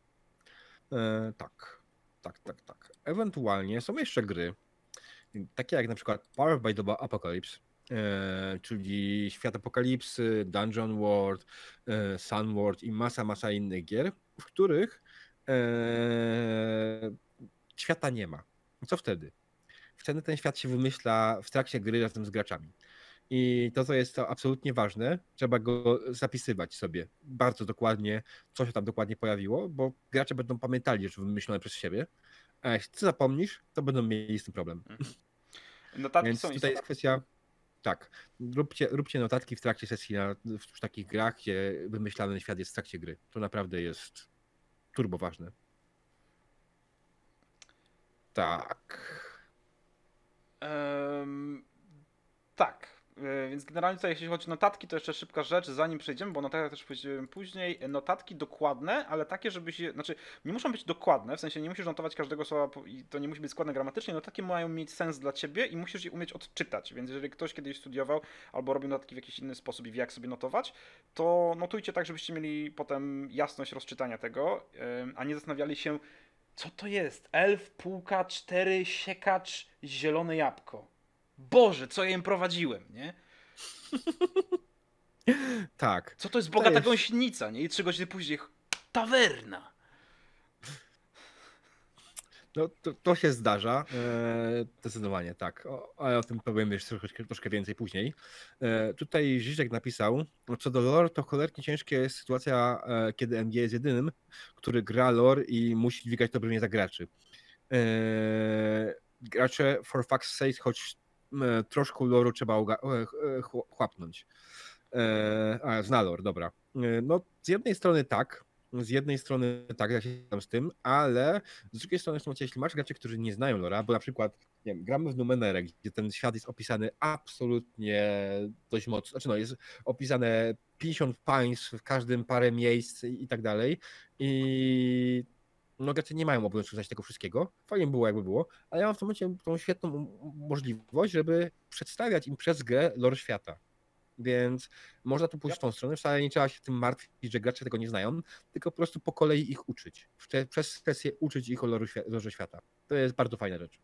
E, tak, tak, tak, tak. Ewentualnie są jeszcze gry, takie jak na przykład Powered by the Apocalypse, e, czyli Świat Apokalipsy, Dungeon World, e, Sun World i masa, masa innych gier, w których e, świata nie ma. Co wtedy? Wtedy ten świat się wymyśla w trakcie gry razem z graczami. I to, co jest to absolutnie ważne, trzeba go zapisywać sobie bardzo dokładnie, co się tam dokładnie pojawiło, bo gracze będą pamiętali rzeczy wymyślone przez siebie, a jeśli ty zapomnisz, to będą mieli z tym problem. Notatki Więc są tutaj jest kwestia, tak, róbcie, róbcie notatki w trakcie sesji na, w takich grach, gdzie wymyślany świat jest w trakcie gry. To naprawdę jest turbo ważne. Tak. Um, tak. Więc generalnie tutaj, jeśli chodzi o notatki, to jeszcze szybka rzecz, zanim przejdziemy, bo notatki też powiedziałem później. Notatki dokładne, ale takie, żeby się. Znaczy, nie muszą być dokładne, w sensie nie musisz notować każdego słowa i to nie musi być składne gramatycznie. Notatki mają mieć sens dla ciebie i musisz je umieć odczytać. Więc jeżeli ktoś kiedyś studiował albo robił notatki w jakiś inny sposób i wie, jak sobie notować, to notujcie tak, żebyście mieli potem jasność rozczytania tego, a nie zastanawiali się, co to jest? Elf, półka, cztery, siekacz, zielone jabłko. Boże, co ja im prowadziłem, nie? Tak. Co to jest bogata jest... gąsienica, nie? I trzy godziny później tawerna. No, to, to się zdarza, e, zdecydowanie tak, o, ale o tym powiem jeszcze troszkę, troszkę więcej później. E, tutaj Żyżek napisał, no, co do lore, to cholernie ciężka jest sytuacja, e, kiedy M G jest jedynym, który gra lore i musi dźwigać to brzemię za graczy. E, gracze, for fuck's sake, choć e, troszkę loru trzeba uga- e, e, chł- chłapnąć. E, a, zna lore, dobra. E, no, z jednej strony tak, z jednej strony tak, ja się zgadzam z tym, ale z drugiej strony, w tym momencie, jeśli masz graczy, którzy nie znają lora, bo na przykład, nie wiem, gramy w Numenerę, gdzie ten świat jest opisany absolutnie dość mocno, znaczy no, jest opisane pięćdziesiąt państw, w każdym parę miejsc i, i tak dalej i no gracze nie mają obowiązku znać tego wszystkiego, fajnie było jakby było, ale ja mam w tym momencie tą świetną możliwość, żeby przedstawiać im przez grę lore świata. Więc można tu pójść Yep. w tą stronę. Wcale nie trzeba się tym martwić, że gracze tego nie znają, tylko po prostu po kolei ich uczyć. Przez sesję uczyć ich o lorze świata. To jest bardzo fajna rzecz.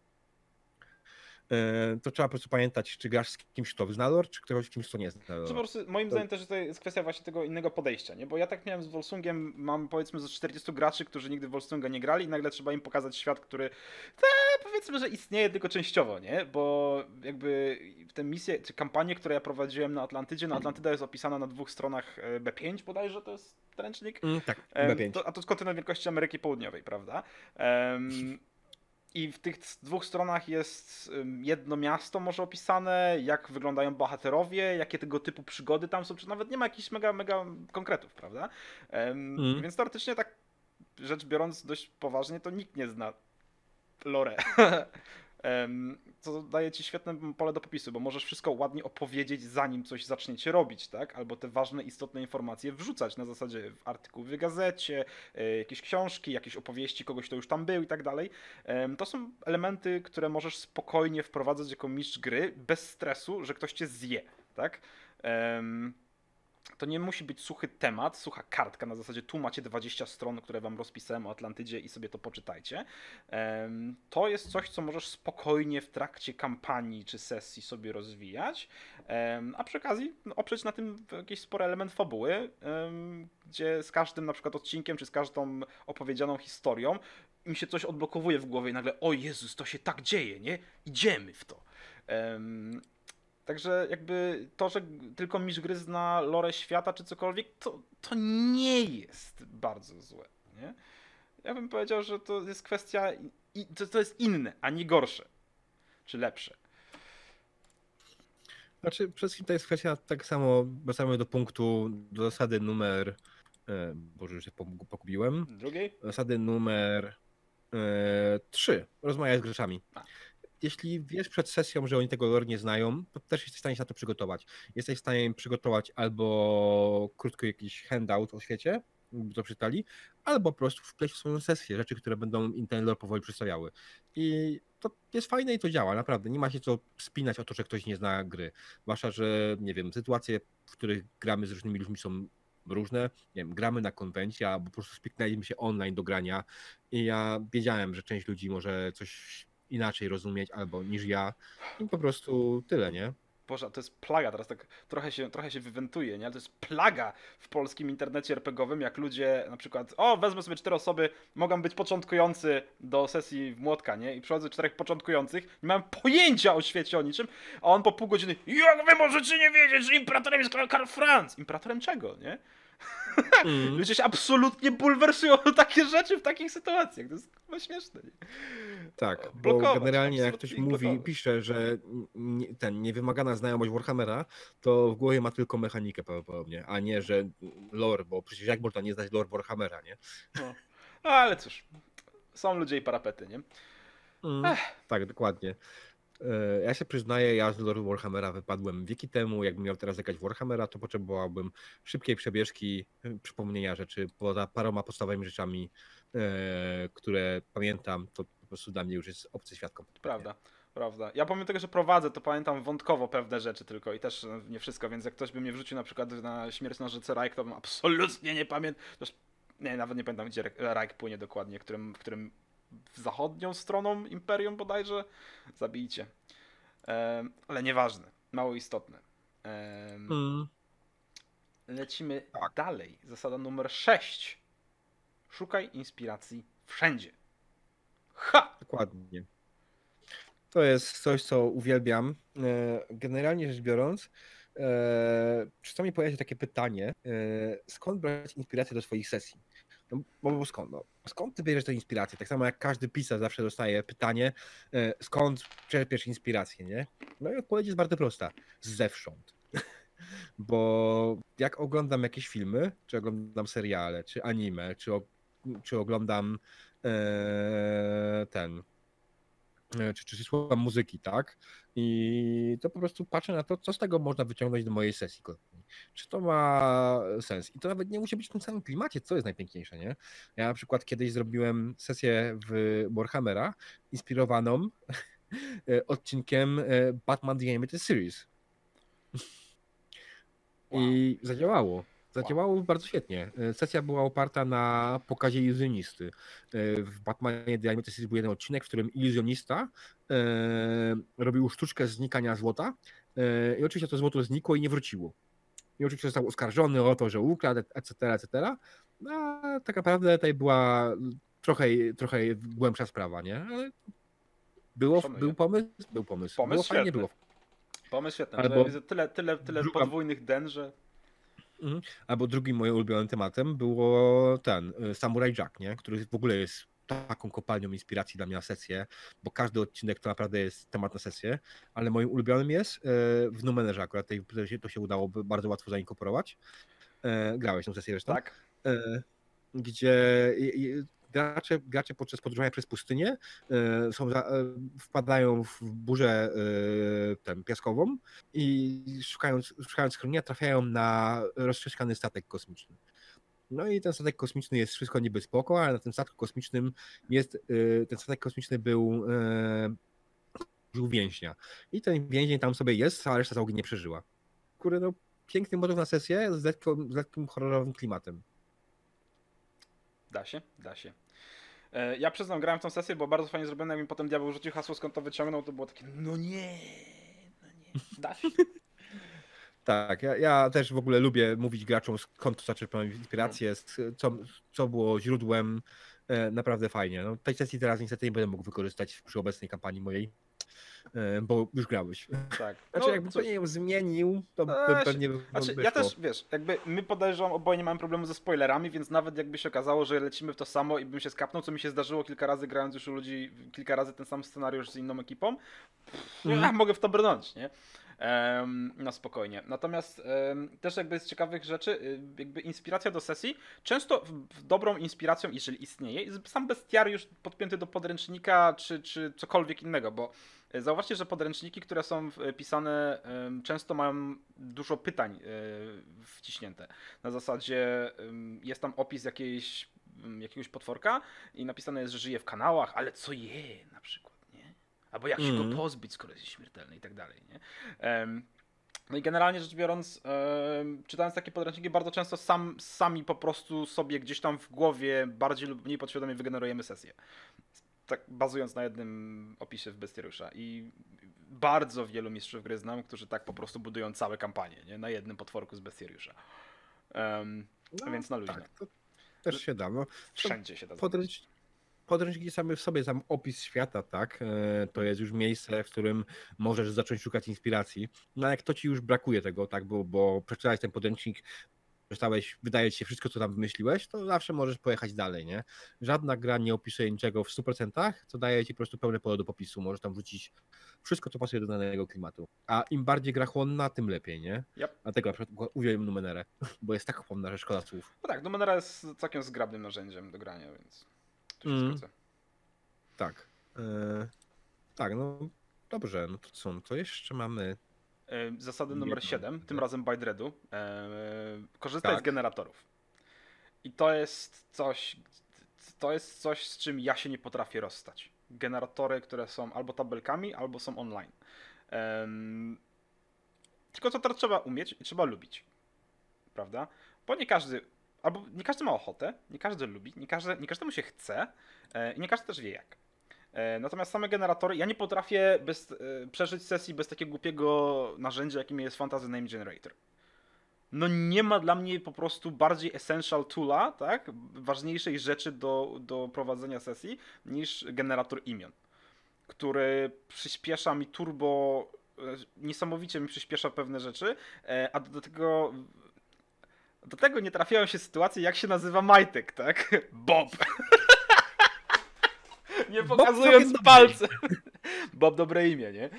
To trzeba po prostu pamiętać, czy grasz z kimś, kto zna lore, czy ktoś kimś, kto nie zna lore. Czy po prostu, moim to... zdaniem też to jest kwestia właśnie tego innego podejścia, nie? Bo ja tak miałem z Volsungiem, mam powiedzmy ze czterdziestu graczy, którzy nigdy w Volsunga nie grali i nagle trzeba im pokazać świat, który ta, powiedzmy, że istnieje tylko częściowo, nie? Bo jakby te misje, czy kampanie, które ja prowadziłem na Atlantydzie, no Atlantyda jest opisana na dwóch stronach B pięć bodajże, to jest ręcznik. Mm, tak, B pięć. To, a to jest kontynent wielkości Ameryki Południowej, prawda? Um, I w tych dwóch stronach jest jedno miasto może opisane, jak wyglądają bohaterowie, jakie tego typu przygody tam są, czy nawet nie ma jakichś mega, mega konkretów, prawda? Um, mm. Więc teoretycznie tak rzecz biorąc dość poważnie, to nikt nie zna lore. um, co daje ci świetne pole do popisu, bo możesz wszystko ładnie opowiedzieć, zanim coś zaczniecie robić, tak? Albo te ważne, istotne informacje wrzucać na zasadzie w artykuł w gazecie, y, jakieś książki, jakieś opowieści kogoś, kto już tam był i tak dalej. Um, to są elementy, które możesz spokojnie wprowadzać jako mistrz gry, bez stresu, że ktoś cię zje, tak? Um, To nie musi być suchy temat, sucha kartka, na zasadzie tu macie dwadzieścia stron, które wam rozpisałem o Atlantydzie i sobie to poczytajcie. To jest coś, co możesz spokojnie w trakcie kampanii czy sesji sobie rozwijać, a przy okazji oprzeć na tym jakiś spory element fabuły, gdzie z każdym na przykład odcinkiem czy z każdą opowiedzianą historią im się coś odblokowuje w głowie i nagle o Jezus, to się tak dzieje, nie? Idziemy w to. Także jakby to, że tylko mistrz gry zna lore świata czy cokolwiek, to, to nie jest bardzo złe, nie? Ja bym powiedział, że to jest kwestia, i, to, to jest inne, a nie gorsze, czy lepsze. Znaczy, przede wszystkim to jest kwestia tak samo, wracamy do punktu, do zasady numer, e, Boże, już się pogubiłem. Drugiej? Zasady numer e, trzy. Rozmawiaj z graczami. A. Jeśli wiesz przed sesją, że oni tego lore nie znają, to też jesteś w stanie się na to przygotować. Jesteś w stanie im przygotować albo krótko jakiś handout o świecie, by to czytali, albo po prostu wpleść w swoją sesję rzeczy, które będą im ten lore powoli przedstawiały. I to jest fajne i to działa, naprawdę. Nie ma się co spinać o to, że ktoś nie zna gry. Zwłaszcza, że nie wiem, sytuacje, w których gramy z różnymi ludźmi są różne. Nie wiem, gramy na konwencie, albo po prostu spiknęliśmy się online do grania i ja wiedziałem, że część ludzi może coś inaczej rozumieć albo niż ja i po prostu tyle, nie? Boże, to jest plaga, teraz tak trochę się, trochę się wywentuje, nie? Ale to jest plaga w polskim internecie er pe gie owym, jak ludzie na przykład, o, wezmę sobie cztery osoby, mogą być początkujący do sesji w młotka, nie? I przychodzę czterech początkujących, nie mam pojęcia o świecie, o niczym, a on po pół godziny, jak wy możecie nie wiedzieć, że imperatorem jest Karl Franz? Imperatorem czego, nie? Mm. Ludzie się absolutnie bulwersują o takie rzeczy w takich sytuacjach. To jest chyba śmieszne. Nie? Tak, blokować, bo generalnie jak ktoś mówi, blokować. Pisze, że ten niewymagana znajomość Warhammera, to w głowie ma tylko mechanikę prawdopodobnie, a nie, że lore, bo przecież jak można nie znać lore Warhammera, nie? No. Ale cóż, są ludzie i parapety, nie? Mm, tak, dokładnie. Ja się przyznaję, ja z lore Warhammera wypadłem wieki temu. Jakbym miał teraz zagrać Warhammera, to potrzebowałbym szybkiej przebieżki, przypomnienia rzeczy, poza paroma podstawowymi rzeczami, które pamiętam, to po prostu dla mnie już jest obcy świat kompletnie. Prawda, prawda. Ja pomimo tego, że prowadzę, to pamiętam wątkowo pewne rzeczy tylko i też nie wszystko, więc jak ktoś by mnie wrzucił na przykład na śmierć na rzece Rajk, to bym absolutnie nie pamiętam. Nie, nawet nie pamiętam, gdzie Rajk płynie dokładnie, w którym, w którym zachodnią stroną Imperium bodajże. Zabijcie. Um, ale nieważne. Mało istotne. Um, mm. Lecimy tak. dalej. Zasada numer sześć. Szukaj inspiracji wszędzie. Ha! Dokładnie. To jest coś, co uwielbiam. E, Generalnie rzecz biorąc, e, czasami pojawia się takie pytanie, e, skąd brać inspirację do swoich sesji? No, bo, bo skąd? No, skąd ty bierzesz tę inspirację? Tak samo jak każdy pisarz zawsze dostaje pytanie, e, skąd czerpiesz inspirację, nie? No i odpowiedź jest bardzo prosta. Zewsząd. Bo jak oglądam jakieś filmy, czy oglądam seriale, czy anime, czy, o, czy oglądam e, ten czy, czy słucham muzyki, tak? I to po prostu patrzę na to, co z tego można wyciągnąć do mojej sesji kolejnej. Czy to ma sens? I to nawet nie musi być w tym samym klimacie, co jest najpiękniejsze, nie? Ja na przykład kiedyś zrobiłem sesję w Warhammera inspirowaną odcinkiem Batman The Animated Series. Wow. I zadziałało. Zadziałało Wow. bardzo świetnie. Sesja była oparta na pokazie iluzjonisty. W Batmanie The Animated Series był jeden odcinek, w którym iluzjonista e, robił sztuczkę znikania złota e, i oczywiście to złoto znikło i nie wróciło. I oczywiście został oskarżony o to, że ukradł, et cetera, et cetera. No, a tak naprawdę tutaj była trochę, trochę głębsza sprawa, nie? Ale było, był pomysł, był pomysł. Pomysł było świetny. fajnie, było. Pomysł świetny. Albo widzę tyle, tyle, tyle druga... podwójnych den, że... Mhm. Albo drugim moim ulubionym tematem było ten Samurai Jack, nie? Który w ogóle jest taką kopalnią inspiracji dla mnie na sesję, bo każdy odcinek to naprawdę jest temat na sesję, ale moim ulubionym jest w Numenerze akurat, to się udało bardzo łatwo zainkorporować. Grałeś tą sesję zresztą? Tak. Gdzie gracze, gracze podczas podróżowania przez pustynię są, wpadają w burzę ten, piaskową i szukając, szukając schronienia trafiają na roztrzaskany statek kosmiczny. No i ten statek kosmiczny jest wszystko niby spoko, ale na tym statku kosmicznym jest, ten statek kosmiczny był był więźnia. I ten więzień tam sobie jest, a reszta załogi nie przeżyła. Kurde, no piękny motyw na sesję z lekkim, z lekkim horrorowym klimatem. Da się, da się. Ja przyznam, grałem w tą sesję, było bardzo fajnie zrobione, jak mi potem diabeł rzucił hasło, skąd to wyciągnął, to było takie, no nie, no nie, da się. Tak, ja, ja też w ogóle lubię mówić graczom, skąd to zaczerpnąłem inspirację, co, co było źródłem, naprawdę fajnie. No, tej sesji teraz niestety nie będę mógł wykorzystać przy obecnej kampanii mojej, bo już grałeś. Tak. Znaczy, no, jakby cóż. to ją zmienił, to by Eee, pewnie znaczy, by ja też, wiesz, jakby my podejrzewam, oboje nie mamy problemu ze spoilerami, więc nawet jakby się okazało, że lecimy w to samo i bym się skapnął, co mi się zdarzyło kilka razy, grając już u ludzi, kilka razy ten sam scenariusz z inną ekipą, pff, mm. ja mogę w to brnąć, nie? Um, no spokojnie. Natomiast um, też jakby z ciekawych rzeczy, jakby inspiracja do sesji, często w, w dobrą inspiracją, jeżeli istnieje, jest sam bestiariusz podpięty do podręcznika, czy, czy cokolwiek innego, bo zauważcie, że podręczniki, które są pisane, często mają dużo pytań wciśnięte. Na zasadzie jest tam opis jakiejś, jakiegoś potworka i napisane jest, że żyje w kanałach, ale co je na przykład, nie? Albo jak się mm. go pozbyć, skoro jest śmiertelny i tak dalej, nie? No i generalnie rzecz biorąc, czytając takie podręczniki, bardzo często sam, sami po prostu sobie gdzieś tam w głowie bardziej lub mniej podświadomie wygenerujemy sesję. Tak bazując na jednym opisie w Bestiariusza. I bardzo wielu mistrzów gry znam, którzy tak po prostu budują całe kampanie, nie? Na jednym potworku z Bestiariusza. Um, no, więc na luźno. Tak, to też się da. No, wszędzie się da. Podręcz... Podręczniki same w sobie, sam opis świata, tak? To jest już miejsce, w którym możesz zacząć szukać inspiracji. No jak to ci już brakuje tego, tak? Bo, bo przeczytałeś ten podręcznik, przeczytałeś, wydaje ci się wszystko, co tam wymyśliłeś, to zawsze możesz pojechać dalej, nie? Żadna gra nie opisuje niczego w stu procentach, co daje ci po prostu pełne pole do popisu. Możesz tam wrzucić wszystko, co pasuje do danego klimatu. A im bardziej gra chłonna, tym lepiej, nie? Yep. Dlatego na przykład uwielbiam Numenerę, bo jest tak chłonna, że szkoda słów. No tak, Numenera jest całkiem zgrabnym narzędziem do grania, więc tu się mm. zgodzę. Tak. E, tak, no dobrze, no to co, to jeszcze mamy... Zasady numer siedem, tym razem by Dreadu. Korzystaj tak. z generatorów. I to jest coś, to jest coś, z czym ja się nie potrafię rozstać. Generatory, które są albo tabelkami, albo są online. Um, tylko co teraz trzeba umieć i trzeba lubić. Prawda? Bo nie każdy, albo nie każdy ma ochotę, nie każdy lubi, nie, każdy, nie każdemu się chce i nie każdy też wie jak. Natomiast same generatory, ja nie potrafię bez, przeżyć sesji bez takiego głupiego narzędzia, jakim jest Fantasy Name Generator. no nie ma dla mnie po prostu bardziej essential toola, tak? Ważniejszej rzeczy do, do prowadzenia sesji niż generator imion, który przyspiesza mi turbo, niesamowicie mi przyspiesza pewne rzeczy, a do tego do tego nie trafiają się sytuacje, jak się nazywa Majtek, tak? Bob. Nie pokazując palcem. Bob dobre imię, nie?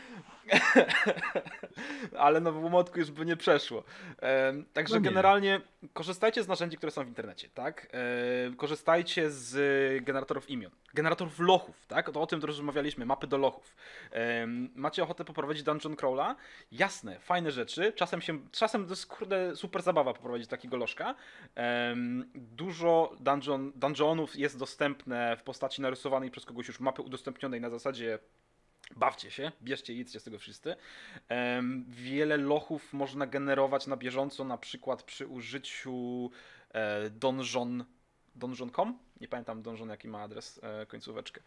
Ale no w łomotku już by nie przeszło. E, także No nie. generalnie korzystajcie z narzędzi, które są w internecie, tak? E, korzystajcie z generatorów imion, generatorów lochów, tak? To o tym też rozmawialiśmy, mapy do lochów. E, macie ochotę poprowadzić dungeon crawla? Jasne, fajne rzeczy. Czasem się, czasem to jest kurde super zabawa poprowadzić takiego lożka. E, dużo dungeon, dungeonów jest dostępne w postaci narysowanej przez kogoś już mapy udostępnionej na zasadzie bawcie się, bierzcie i idźcie z tego wszyscy. Um, wiele lochów można generować na bieżąco, na przykład przy użyciu e, donjon, donjon kropka com? Nie pamiętam donjon jaki ma adres, e, końcóweczkę.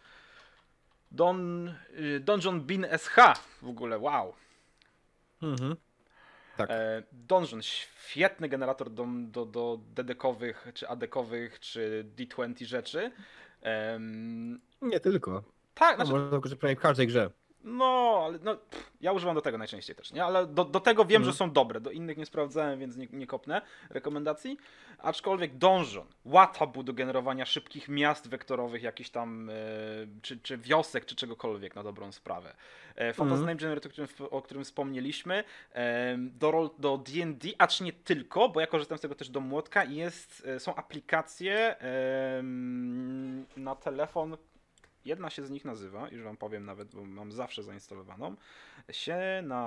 Don, y, donjon bin sh w ogóle, wow. Mhm. Tak. E, donjon, świetny generator do, do, do D D-kowych, czy A D-kowych, czy D dwadzieścia rzeczy. Um, Nie tylko. tak, No, znaczy, można użyć prawie w każdej grze. No, ale no, pff, ja używam do tego najczęściej też, nie? Ale do, do tego wiem, Mhm. że są dobre. Do innych nie sprawdzałem, więc nie, nie kopnę rekomendacji. Aczkolwiek Donjon, Watabu do generowania szybkich miast wektorowych, jakichś tam, e, czy, czy wiosek, czy czegokolwiek na dobrą sprawę. E, Fantasy Mhm. Name Generator, o którym, o którym wspomnieliśmy. E, do, rol- do D and D, acz nie tylko, bo ja korzystam z tego też do młotka i jest, e, są aplikacje e, na telefon. Jedna się z nich nazywa, już wam powiem nawet, bo mam zawsze zainstalowaną, się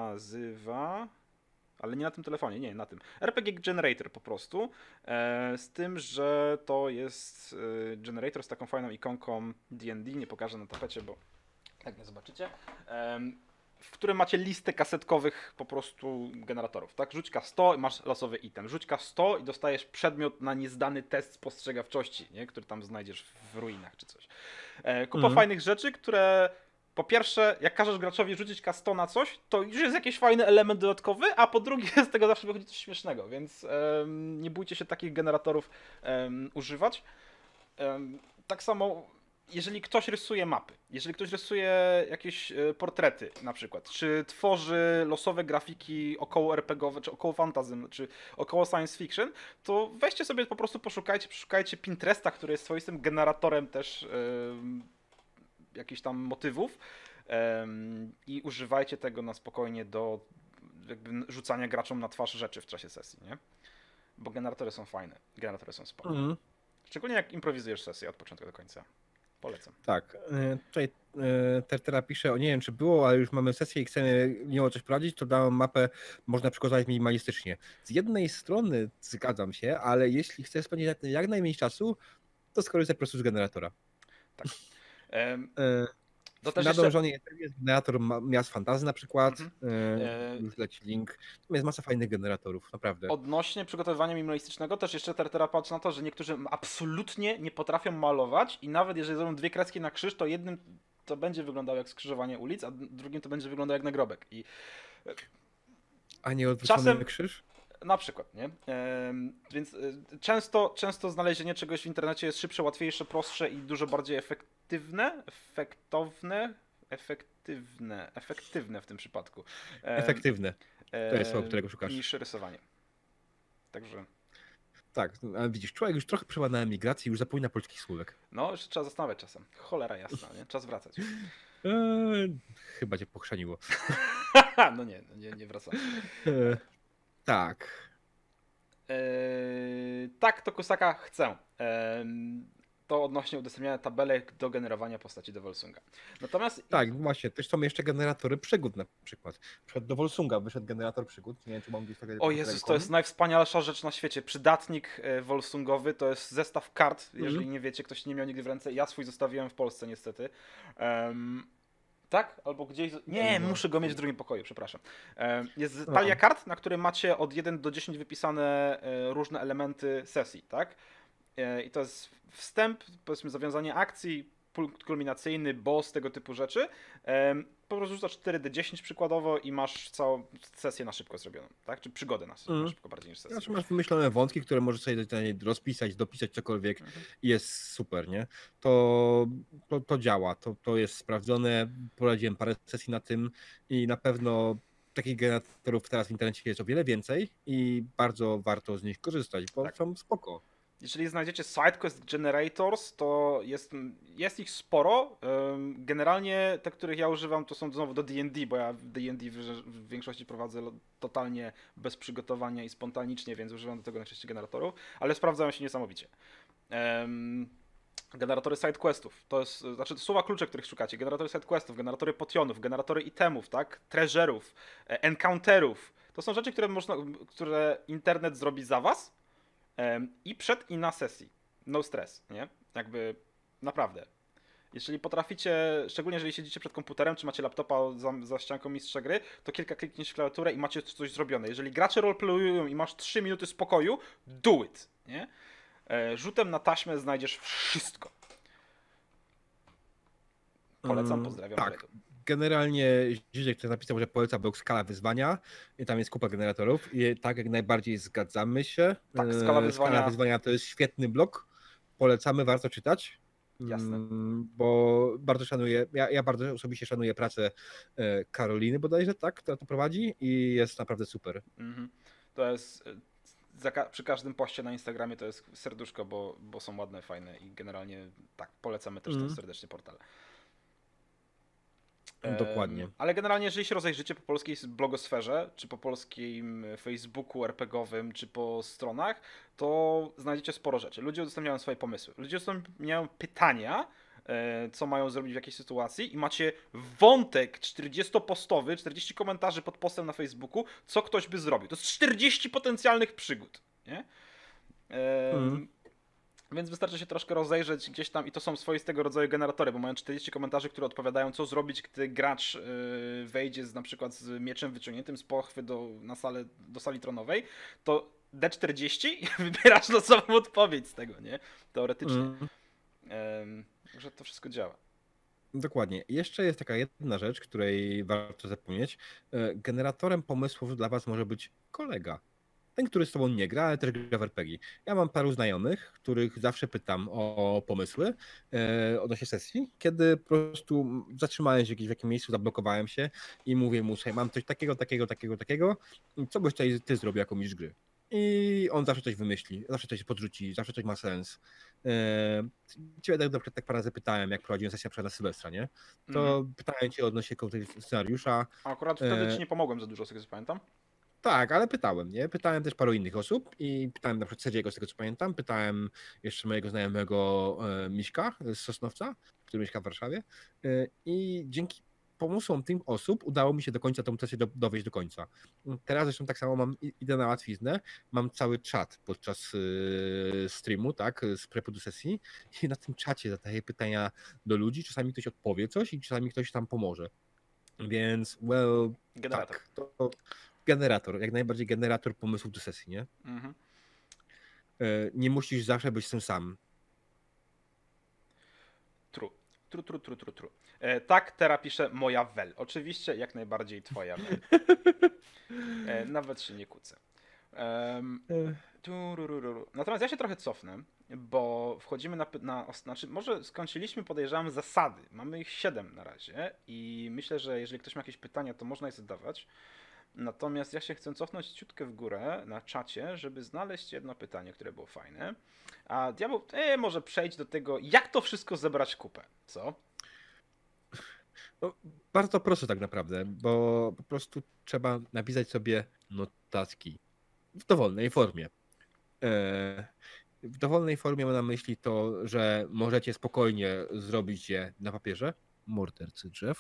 nazywa, ale nie na tym telefonie, nie, na tym, R P G Generator po prostu, e, z tym, że to jest e, generator z taką fajną ikonką D and D, nie pokażę na tapecie, bo tak nie zobaczycie, e, w którym macie listę kasetkowych po prostu generatorów, tak? Rzuć K sto i masz losowy item. Rzuć K sto i dostajesz przedmiot na niezdany test spostrzegawczości, nie? Który tam znajdziesz w ruinach czy coś. E, kupa Mhm. fajnych rzeczy, które po pierwsze, jak każesz graczowi rzucić K sto na coś, to już jest jakiś fajny element dodatkowy, a po drugie z tego zawsze wychodzi coś śmiesznego, więc em, nie bójcie się takich generatorów em, używać. Em, tak samo jeżeli ktoś rysuje mapy, jeżeli ktoś rysuje jakieś e, portrety na przykład, czy tworzy losowe grafiki około er pe gie owe, czy około fantasy, czy około science fiction, to weźcie sobie po prostu, poszukajcie, przeszukajcie Pinteresta, który jest swoistym generatorem też e, jakichś tam motywów e, i używajcie tego na spokojnie do jakby rzucania graczom na twarz rzeczy w czasie sesji, nie? Bo generatory są fajne, generatory są spoko. Mhm. Szczególnie jak improwizujesz sesję od początku do końca. Polecam. Tak. e, Tutaj e, Tertera pisze, o nie wiem czy było, ale już mamy sesję i chcemy nią coś prowadzić, to dałam mapę, można przygotować minimalistycznie. Z jednej strony zgadzam się, ale jeśli chcesz spędzić na tym jak najmniej czasu, to skorzystaj po prostu z generatora. Em, E, To też na jeszcze... dążenie jest generator ma- miast fantazy na przykład, Mhm. e, E, już leci link. Tam jest masa fajnych generatorów, naprawdę. Odnośnie przygotowywania minimalistycznego, też jeszcze Tertera patrzy na to, że niektórzy absolutnie nie potrafią malować i nawet jeżeli zrobią dwie kreski na krzyż, to jednym to będzie wyglądało jak skrzyżowanie ulic, a drugim to będzie wyglądało jak nagrobek. I A nie odwrócony czasem- krzyż? na przykład, nie? Em, Więc e, często, często znalezienie czegoś w internecie jest szybsze, łatwiejsze, prostsze i dużo bardziej efektywne, efektowne, efektywne, efektywne w tym przypadku. Em, Efektywne. To jest słowo, em, którego szukasz. Niż rysowanie. Także, Tak, ale widzisz, człowiek już trochę przebywa na emigracji, już zapomina polskich słówek. no, jeszcze trzeba zastanawiać czasem. Cholera jasna, nie? Czas wracać. Eee, chyba cię pochrzaniło. No nie, no nie, nie wracam. Eee, tak. Eee, tak, to Kusaka chcę. Eee, to odnośnie udostępniania tabelek do generowania postaci do Volsunga. Natomiast Tak, właśnie, też są jeszcze generatory przygód na przykład. Na przykład do Volsunga wyszedł generator przygód. Nie wiem, czy mam gdzieś takie. o Jezus, to jest najwspanialsza rzecz na świecie. Przydatnik e, Volsungowy to jest zestaw kart, jeżeli Mhm. nie wiecie, ktoś nie miał nigdy w ręce. Ja swój zostawiłem w Polsce niestety. Em, tak? Albo gdzieś... Nie, No. muszę go mieć w drugim pokoju, przepraszam. Em, Jest No. talia kart, na której macie od jeden do dziesięciu wypisane e, różne elementy sesji, tak? E, I to jest wstęp, powiedzmy zawiązanie akcji, punkt kulminacyjny, boss, tego typu rzeczy. Em, po prostu rzucasz cztery d dziesięć przykładowo i masz całą sesję na szybko zrobioną, tak? Czy przygodę na, Mm. na szybko bardziej niż sesję. Znaczy masz wymyślone wątki, które możesz sobie rozpisać, dopisać cokolwiek Mhm. i jest super, nie? To, to, to działa, to, to jest sprawdzone, prowadziłem parę sesji na tym i na pewno takich generatorów teraz w internecie jest o wiele więcej i bardzo warto z nich korzystać, bo Tak. są spoko. Jeżeli znajdziecie SideQuest Generators, to jest, jest ich sporo. Ym, Generalnie te, których ja używam, to są znowu do D and D, bo ja D and D w, w większości prowadzę lo- totalnie bez przygotowania i spontanicznie, więc używam do tego najczęściej generatorów, ale sprawdzają się niesamowicie. Ym, Generatory sidequestów, to jest, znaczy słowa klucze, których szukacie, generatory sidequestów, generatory potionów, generatory itemów, tak, treasure'ów, e, encounterów. To są rzeczy, które można, które internet zrobi za was em, i przed i na sesji. No stress, nie? Jakby naprawdę. Jeżeli potraficie, szczególnie jeżeli siedzicie przed komputerem, czy macie laptopa za, za ścianką mistrza gry, to kilka kliknięć w klawiaturę i macie coś zrobione. Jeżeli gracze roleplayują i masz trzy minuty spokoju, do it, nie? E, Rzutem na taśmę znajdziesz wszystko. Polecam, pozdrawiam. Tak. Marego. Generalnie Zizek, który napisał, że poleca blok skala wyzwania i tam jest kupa generatorów i tak jak najbardziej zgadzamy się. Tak, skala E, wyzwania- skala wyzwania to jest świetny blok, polecamy, warto czytać. Jasne. Mm, Bo bardzo szanuję, ja, ja bardzo osobiście szanuję pracę e, Karoliny bodajże, tak, która to prowadzi i jest naprawdę super. Mhm. To jest, e, za ka- przy każdym poście na Instagramie to jest serduszko, bo, bo są ładne, fajne i generalnie tak, polecamy też Mhm. ten serdecznie portal. Dokładnie. Em, Ale generalnie, jeżeli się rozejrzycie po polskiej blogosferze, czy po polskim Facebooku er pe gie owym, czy po stronach, to znajdziecie sporo rzeczy. Ludzie udostępniają swoje pomysły. Ludzie udostępniają pytania, e, co mają zrobić w jakiejś sytuacji i macie wątek czterdziestopostowy, czterdzieści komentarzy pod postem na Facebooku, co ktoś by zrobił. To jest czterdzieści potencjalnych przygód, nie? Em, Mhm. Więc wystarczy się troszkę rozejrzeć gdzieś tam i to są swoistego rodzaju generatory, bo mają czterdzieści komentarzy, które odpowiadają, co zrobić, gdy gracz yy, wejdzie z, na przykład z mieczem wyciągniętym z pochwy do, na salę, do sali tronowej, to D czterdzieści i wybierasz losową odpowiedź z tego, nie? Teoretycznie. Mhm. Ym, że to wszystko działa. Dokładnie. I jeszcze jest taka jedna rzecz, której warto zapomnieć. E, Generatorem pomysłów dla was może być kolega. Ten, który z tobą nie gra, ale też gra w er pe gie. Ja mam paru znajomych, których zawsze pytam o pomysły e, odnośnie sesji, kiedy po prostu zatrzymałem się gdzieś w jakimś miejscu, zablokowałem się i mówię mu, słuchaj, mam coś takiego, takiego, takiego, takiego, co byś tutaj ty zrobił jako mistrz gry? I on zawsze coś wymyśli, zawsze coś podrzuci, zawsze coś ma sens. E, Ciebie tak, na przykład tak parę razy pytałem, jak prowadziłem sesję przed na Sylwestra, nie? To Mhm. pytałem cię odnośnie tego scenariusza. A akurat wtedy E, ci nie pomogłem za dużo, z tego co pamiętam. Tak, ale pytałem, nie? Pytałem też paru innych osób i pytałem na przykład Serdziego, z tego co pamiętam, pytałem jeszcze mojego znajomego e, Miśka z Sosnowca, który mieszka w Warszawie e, i dzięki pomysłom tych osób udało mi się do końca tą sesję do, dowieść do końca. Teraz zresztą tak samo mam, i- idę na łatwiznę, mam cały czat podczas e, streamu, tak, z prepudu sesji i na tym czacie zadaję pytania do ludzi, czasami ktoś odpowie coś i czasami ktoś tam pomoże. Więc, well, Generator. tak, to, to generator, jak najbardziej generator pomysłów do sesji, nie? Mhm. E, Nie musisz zawsze być tym sam. True. True, true, true, true, true. E, tak, teraz pisze moja Wel. Oczywiście, jak najbardziej twoja Wel. E, nawet się nie kłócę. Em, turururu. Natomiast ja się trochę cofnę, bo wchodzimy na, py- na os- znaczy może skończyliśmy, podejrzewam, zasady. Mamy ich siedem na razie i myślę, że jeżeli ktoś ma jakieś pytania, to można je zadawać. Natomiast ja się chcę cofnąć ciutkę w górę na czacie, żeby znaleźć jedno pytanie, które było fajne. A Diabeł, e, może przejdź do tego, jak to wszystko zebrać kupę, co? No, bardzo prosto tak naprawdę, bo po prostu trzeba napisać sobie notatki w dowolnej formie. E, W dowolnej formie mam na myśli to, że możecie spokojnie zrobić je na papierze, mordercy drzew,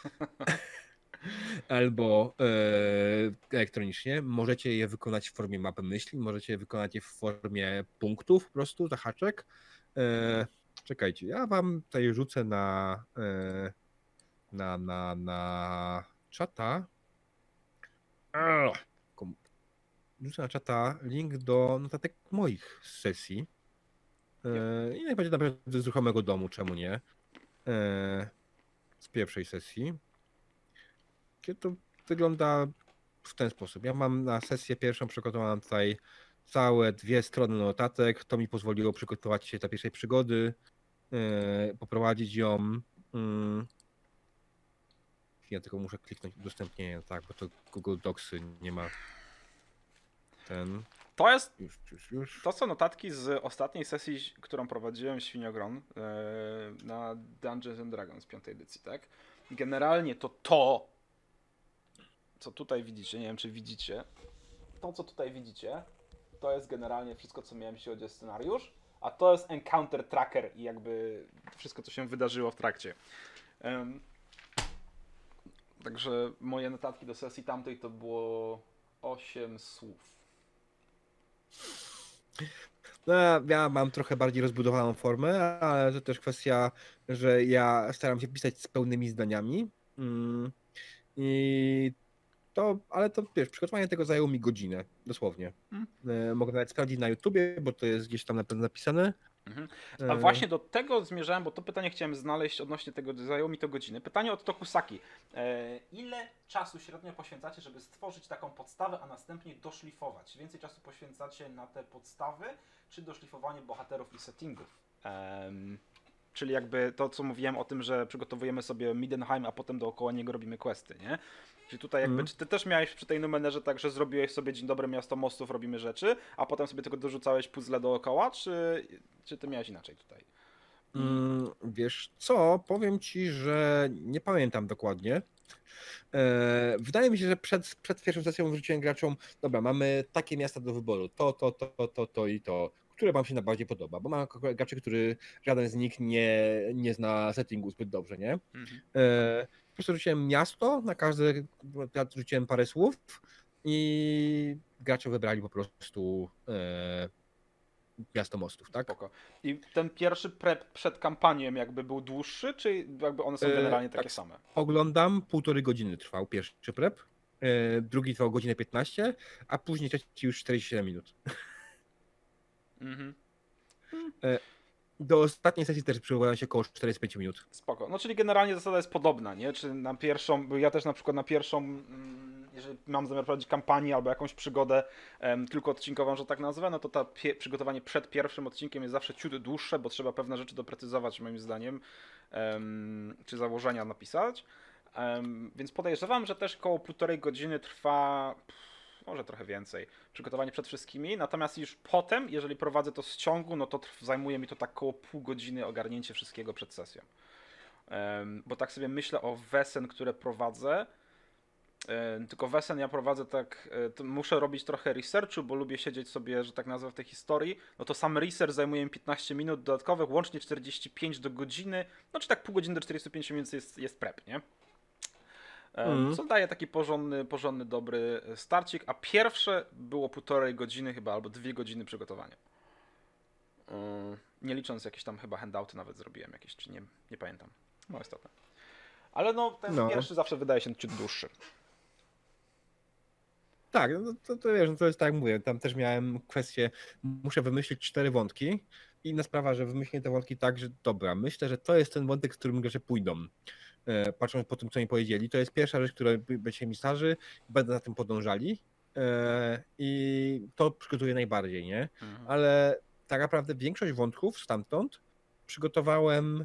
albo e, elektronicznie. Możecie je wykonać w formie mapy myśli, możecie wykonać je w formie punktów po prostu, zahaczek. E, czekajcie, ja wam tutaj rzucę na e, na, na, na czata. Ugh. Kom- Rzucę na czata link do notatek moich z sesji. E, I najbardziej naprawdę z ruchomego domu, czemu nie? z pierwszej sesji. Kiedy to wygląda w ten sposób. Ja mam na sesję pierwszą przygotowaną tutaj całe dwie strony notatek. To mi pozwoliło przygotować się do pierwszej przygody, poprowadzić ją. Ja tylko muszę kliknąć udostępnienie, tak, bo to Google Docsy nie ma ten. To jest. Już, już, już. To są notatki z ostatniej sesji, którą prowadziłem w Świniogron yy, na Dungeons and Dragons piątej edycji, tak? Generalnie to to, co tutaj widzicie, nie wiem czy widzicie, to co tutaj widzicie, to jest generalnie wszystko, co miałem, jeśli chodzi o scenariusz, a to jest encounter tracker i jakby wszystko, co się wydarzyło w trakcie. Um, także moje notatki do sesji tamtej to było osiem słów. No, ja mam trochę bardziej rozbudowaną formę, ale to też kwestia, że ja staram się pisać z pełnymi zdaniami. Mm. I to, ale to wiesz, przygotowanie tego zajęło mi godzinę, dosłownie. Hmm. Mogę nawet sprawdzić na YouTubie, bo to jest gdzieś tam na pewno napisane. Mhm. A właśnie do tego zmierzałem, bo to pytanie chciałem znaleźć odnośnie tego, zajęło mi to godziny. Pytanie od Tokusaki. E, ile czasu średnio poświęcacie, żeby stworzyć taką podstawę, a następnie doszlifować? Więcej czasu poświęcacie na te podstawy, czy doszlifowanie bohaterów i settingów? Um, czyli jakby to, co mówiłem o tym, że przygotowujemy sobie Middenheim, a potem dookoła niego robimy questy, nie? Czyli tutaj jakby, mm. czy ty też miałeś przy tej Numenerze tak, że zrobiłeś sobie Dzień dobry Miasto Mostów, robimy rzeczy, a potem sobie tylko dorzucałeś puzzle dookoła, czy, czy ty miałeś inaczej tutaj? Mm, wiesz co, powiem ci, że nie pamiętam dokładnie. E, wydaje mi się, że przed, przed pierwszą sesją wrzuciłem graczom, dobra, mamy takie miasta do wyboru, to, to, to, to, to i to, które wam się najbardziej podoba, bo mam graczy, który żaden z nich nie, nie zna settingu zbyt dobrze, nie? Mhm. E, po prostu rzuciłem miasto, na każde ja rzuciłem parę słów i gracze wybrali po prostu e, Miasto Mostów, tak? Spoko. I ten pierwszy prep przed kampanią jakby był dłuższy, czy jakby one są generalnie takie tak, same? Oglądam, półtorej godziny trwał pierwszy prep, e, drugi trwał godzinę piętnaście, a później trzeci już czterdzieści siedem minut. Mhm. E, do ostatniej sesji też przybywałem się około czterdzieści pięć minut. Spoko. No czyli generalnie zasada jest podobna, nie? Czy na pierwszą, bo ja też na przykład na pierwszą, jeżeli mam zamiar prowadzić kampanię albo jakąś przygodę um, tylko odcinkową, że tak nazwę, no to to przygotowanie przed pierwszym odcinkiem jest zawsze ciut dłuższe, bo trzeba pewne rzeczy doprecyzować moim zdaniem, um, czy założenia napisać. Um, więc podejrzewam, że też około półtorej godziny trwa... może trochę więcej, przygotowanie przed wszystkimi, natomiast już potem, jeżeli prowadzę to z ciągu, no to zajmuje mi to tak około pół godziny ogarnięcie wszystkiego przed sesją. Um, bo tak sobie myślę o Wesen, które prowadzę, um, tylko Wesen ja prowadzę tak, to muszę robić trochę researchu, bo lubię siedzieć sobie, że tak nazwę, w tej historii, no to sam research zajmuje mi piętnaście minut dodatkowych, łącznie czterdzieści pięć do godziny, no czy tak pół godziny do czterdziestu pięciu minut jest, jest prep, nie? Mm. Co daje taki porządny, porządny, dobry starcik, a pierwsze było półtorej godziny chyba, albo dwie godziny przygotowania. Mm. Nie licząc jakieś tam chyba handouty nawet zrobiłem jakieś, czy nie, nie pamiętam. No istotne. Ale no ten no. pierwszy zawsze wydaje się ciut dłuższy. Tak, no to, to wiesz, no to jest tak jak mówię, tam też miałem kwestię, muszę wymyślić cztery wątki i inna sprawa, że wymyśliłem te wątki tak, że dobra, myślę, że to jest ten wątek, z którym gracze pójdą. Patrząc po tym, co mi powiedzieli, to jest pierwsza rzecz, która będzie mi starzy, będę na tym podążali i to przygotuje najbardziej, nie? Mhm. Ale tak naprawdę większość wątków stamtąd przygotowałem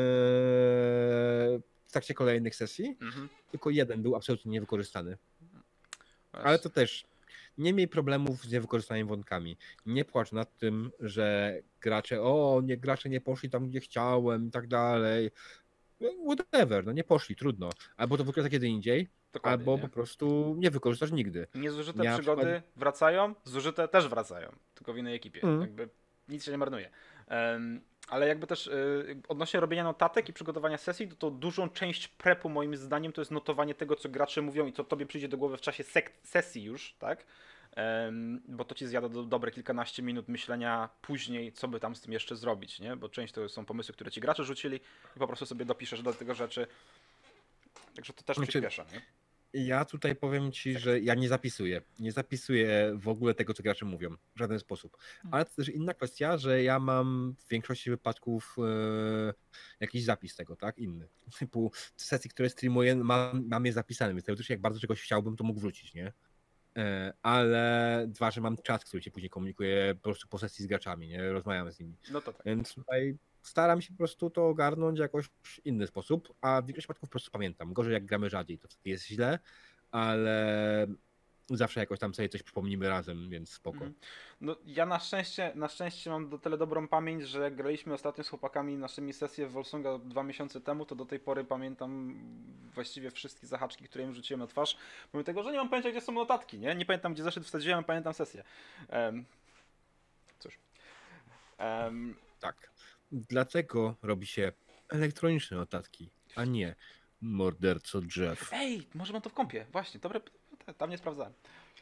w trakcie kolejnych sesji, mhm. tylko jeden był absolutnie niewykorzystany. Właśnie. Ale to też nie miej problemów z niewykorzystaniem wątkami. Nie płacz nad tym, że gracze, o, nie, gracze nie poszli tam, gdzie chciałem i tak dalej. Whatever, no nie poszli, trudno. Albo to wykorzysta kiedy indziej, dokładnie, albo nie? Po prostu nie wykorzystasz nigdy. Niezużyte ja przygody przykład... wracają, zużyte też wracają, tylko w innej ekipie. Mm. Jakby nic się nie marnuje. Um, ale jakby też yy, odnośnie robienia notatek i przygotowania sesji, to, to dużą część prepu moim zdaniem to jest notowanie tego, co gracze mówią i co tobie przyjdzie do głowy w czasie sesji już, tak? Um, bo to ci zjada do dobre kilkanaście minut myślenia później, co by tam z tym jeszcze zrobić, nie? Bo część to są pomysły, które ci gracze rzucili i po prostu sobie dopiszesz do tego rzeczy. Także to też znaczy, przyspiesza, nie? Ja tutaj powiem ci, że ja nie zapisuję. Nie zapisuję w ogóle tego, co gracze mówią. W żaden sposób. Ale to też inna kwestia, że ja mam w większości wypadków e, jakiś zapis tego, tak? Inny. Typu sesji, które streamuję, mam, mam je zapisane, więc teoretycznie jak bardzo czegoś chciałbym, to mógł wrócić, nie? E, ale dwa, że mam czat, który ci później komunikuje po prostu po sesji z graczami, nie? Rozmawiamy z nimi. No to tak. Więc tutaj staram się po prostu to ogarnąć jakoś w inny sposób, a w większości przypadków po prostu pamiętam. Gorzej jak gramy rzadziej, to wtedy jest źle, ale zawsze jakoś tam sobie coś przypomnimy razem, więc spoko. Mhm. No ja na szczęście, na szczęście mam do tyle dobrą pamięć, że jak graliśmy ostatnio z chłopakami naszymi sesje w Wolsunga dwa miesiące temu, to do tej pory pamiętam właściwie wszystkie zahaczki, które im rzuciłem na twarz. Pomimo tego, że nie mam pojęcia, gdzie są notatki, nie? Nie pamiętam, gdzie zeszyt wsadziłem, pamiętam sesję. Um, cóż. Um, Tak. Dlatego robi się elektroniczne notatki, a nie morderco drzew. Ej, może mam to w kompie. Właśnie, dobre, tam nie sprawdzałem.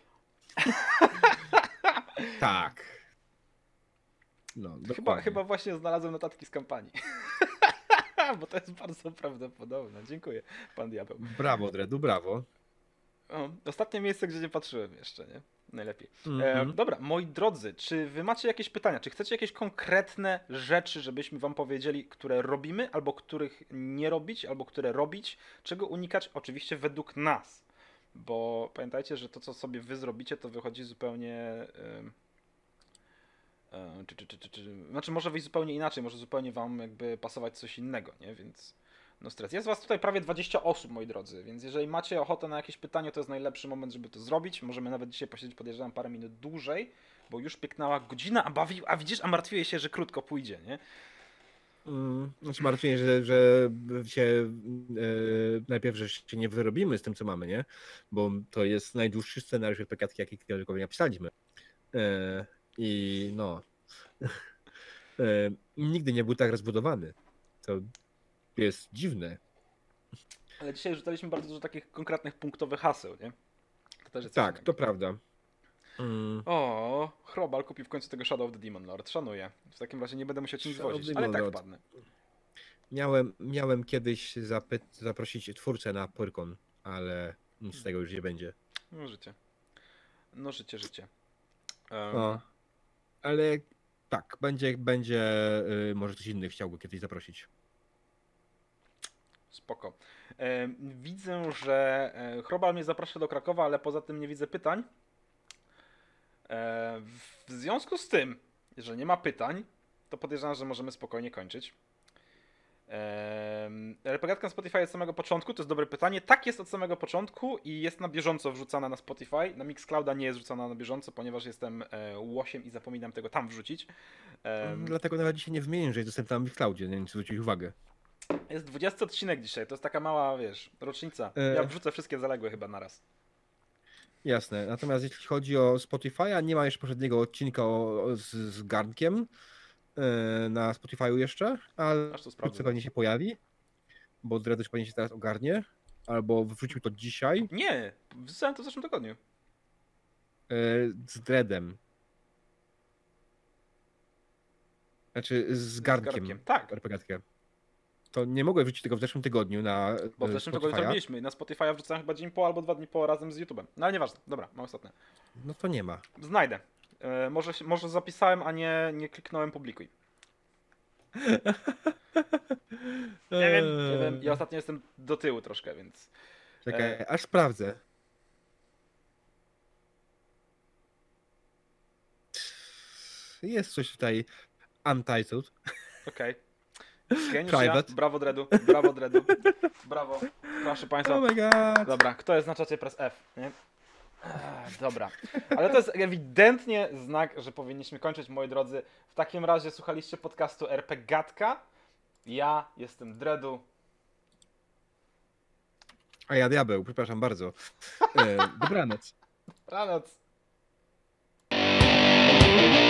Tak. No, Chyba, dokładnie. chyba właśnie znalazłem notatki z kampanii. Bo to jest bardzo prawdopodobne. Dziękuję, pan diabeł. Brawo, Dredu, brawo. O, ostatnie miejsce, gdzie nie patrzyłem jeszcze, nie? Najlepiej. Mm-hmm. E, dobra, moi drodzy, czy wy macie jakieś pytania? Czy chcecie jakieś konkretne rzeczy, żebyśmy wam powiedzieli, które robimy, albo których nie robić, albo które robić? Czego unikać? Oczywiście według nas. Bo pamiętajcie, że to, co sobie wy zrobicie, to wychodzi zupełnie... Yy, yy, czy, czy, czy, czy, czy, znaczy może wyjść zupełnie inaczej, może zupełnie wam jakby pasować coś innego, nie? Więc... No stres. Jest was tutaj prawie dwadzieścia osób, moi drodzy, więc jeżeli macie ochotę na jakieś pytanie, to jest najlepszy moment, żeby to zrobić. Możemy nawet dzisiaj posiedzieć, podejrzewam, parę minut dłużej, bo już pieknęła godzina, a bawi, a widzisz, a martwię się, że krótko pójdzie, nie? Mm, znaczy martwię się, że, że się e, najpierw, że się nie wyrobimy z tym, co mamy, nie? Bo to jest najdłuższy scenariusz P K T, jaki kiedykolwiek napisaliśmy. E, I no... E, nigdy nie był tak rozbudowany. To jest dziwne. Ale dzisiaj rzucaliśmy bardzo dużo takich konkretnych, punktowych haseł, nie? To też jest Tak, coś to prawda. Mm. O, Chrobal kupił w końcu tego Shadow of the Demon Lord. Szanuję. W takim razie nie będę musiał czymś Shadow wozić, of the ale Demon tak Lord. wpadnę. Miałem, miałem kiedyś zapyt, zaprosić twórcę na Pyrkon, ale nic z tego już nie będzie. No życie. No życie, życie. Um, O, ale tak, będzie, będzie y, może ktoś inny chciał go kiedyś zaprosić. Spoko. E, widzę, że e, Chrobal mnie zaprasza do Krakowa, ale poza tym nie widzę pytań. E, w związku z tym, że nie ma pytań, to podejrzewam, że możemy spokojnie kończyć. R P G na Spotify od samego początku, to jest dobre pytanie. Tak, jest od samego początku i jest na bieżąco wrzucana na Spotify. Na Mixclouda nie jest wrzucana na bieżąco, ponieważ jestem e, łosiem i zapominam tego tam wrzucić. Um, Dlatego nawet dzisiaj nie wymienię, że jest dostępna na Mixcloudzie, nie wiem, czy zwrócić uwagę. Jest dwudziesty odcinek dzisiaj, to jest taka mała, wiesz, rocznica. E... Ja wrzucę wszystkie zaległe chyba naraz. Jasne, natomiast jeśli chodzi o Spotify'a, nie ma jeszcze poprzedniego odcinka o, o, z, z garnkiem e, na Spotify'u jeszcze, ale wkrótce pewnie się pojawi, bo Dread już pewnie się teraz ogarnie, albo wrzucił to dzisiaj. Nie, wrzucałem to w zeszłym tygodniu. E, z Dreadem. Znaczy z garnkiem. Z garnkiem. Tak. R P G. To nie mogłem wrzucić tego w zeszłym tygodniu na Bo w zeszłym tygodniu zrobiliśmy. Na Spotify'a wrzucałem chyba dzień po albo dwa dni po razem z YouTube'em. No ale nieważne. Dobra, mam ostatnie. No to nie ma. Znajdę. E, może, może zapisałem, a nie, nie kliknąłem publikuj. Nie wiem, nie wiem. Ja ostatnio jestem do tyłu troszkę, więc... Czekaj, e... aż sprawdzę. Jest coś tutaj untitled. Okej. Okay. Private. Brawo Dredu, brawo Dredu, brawo, proszę Państwa. Oh my god. Dobra, kto jest na czacie, press F, nie? Ech, dobra, ale to jest ewidentnie znak, że powinniśmy kończyć, moi drodzy. W takim razie słuchaliście podcastu R P Gatka. Ja jestem Dredu. A ja diabeł, przepraszam bardzo. E, dobranoc. Dobranoc.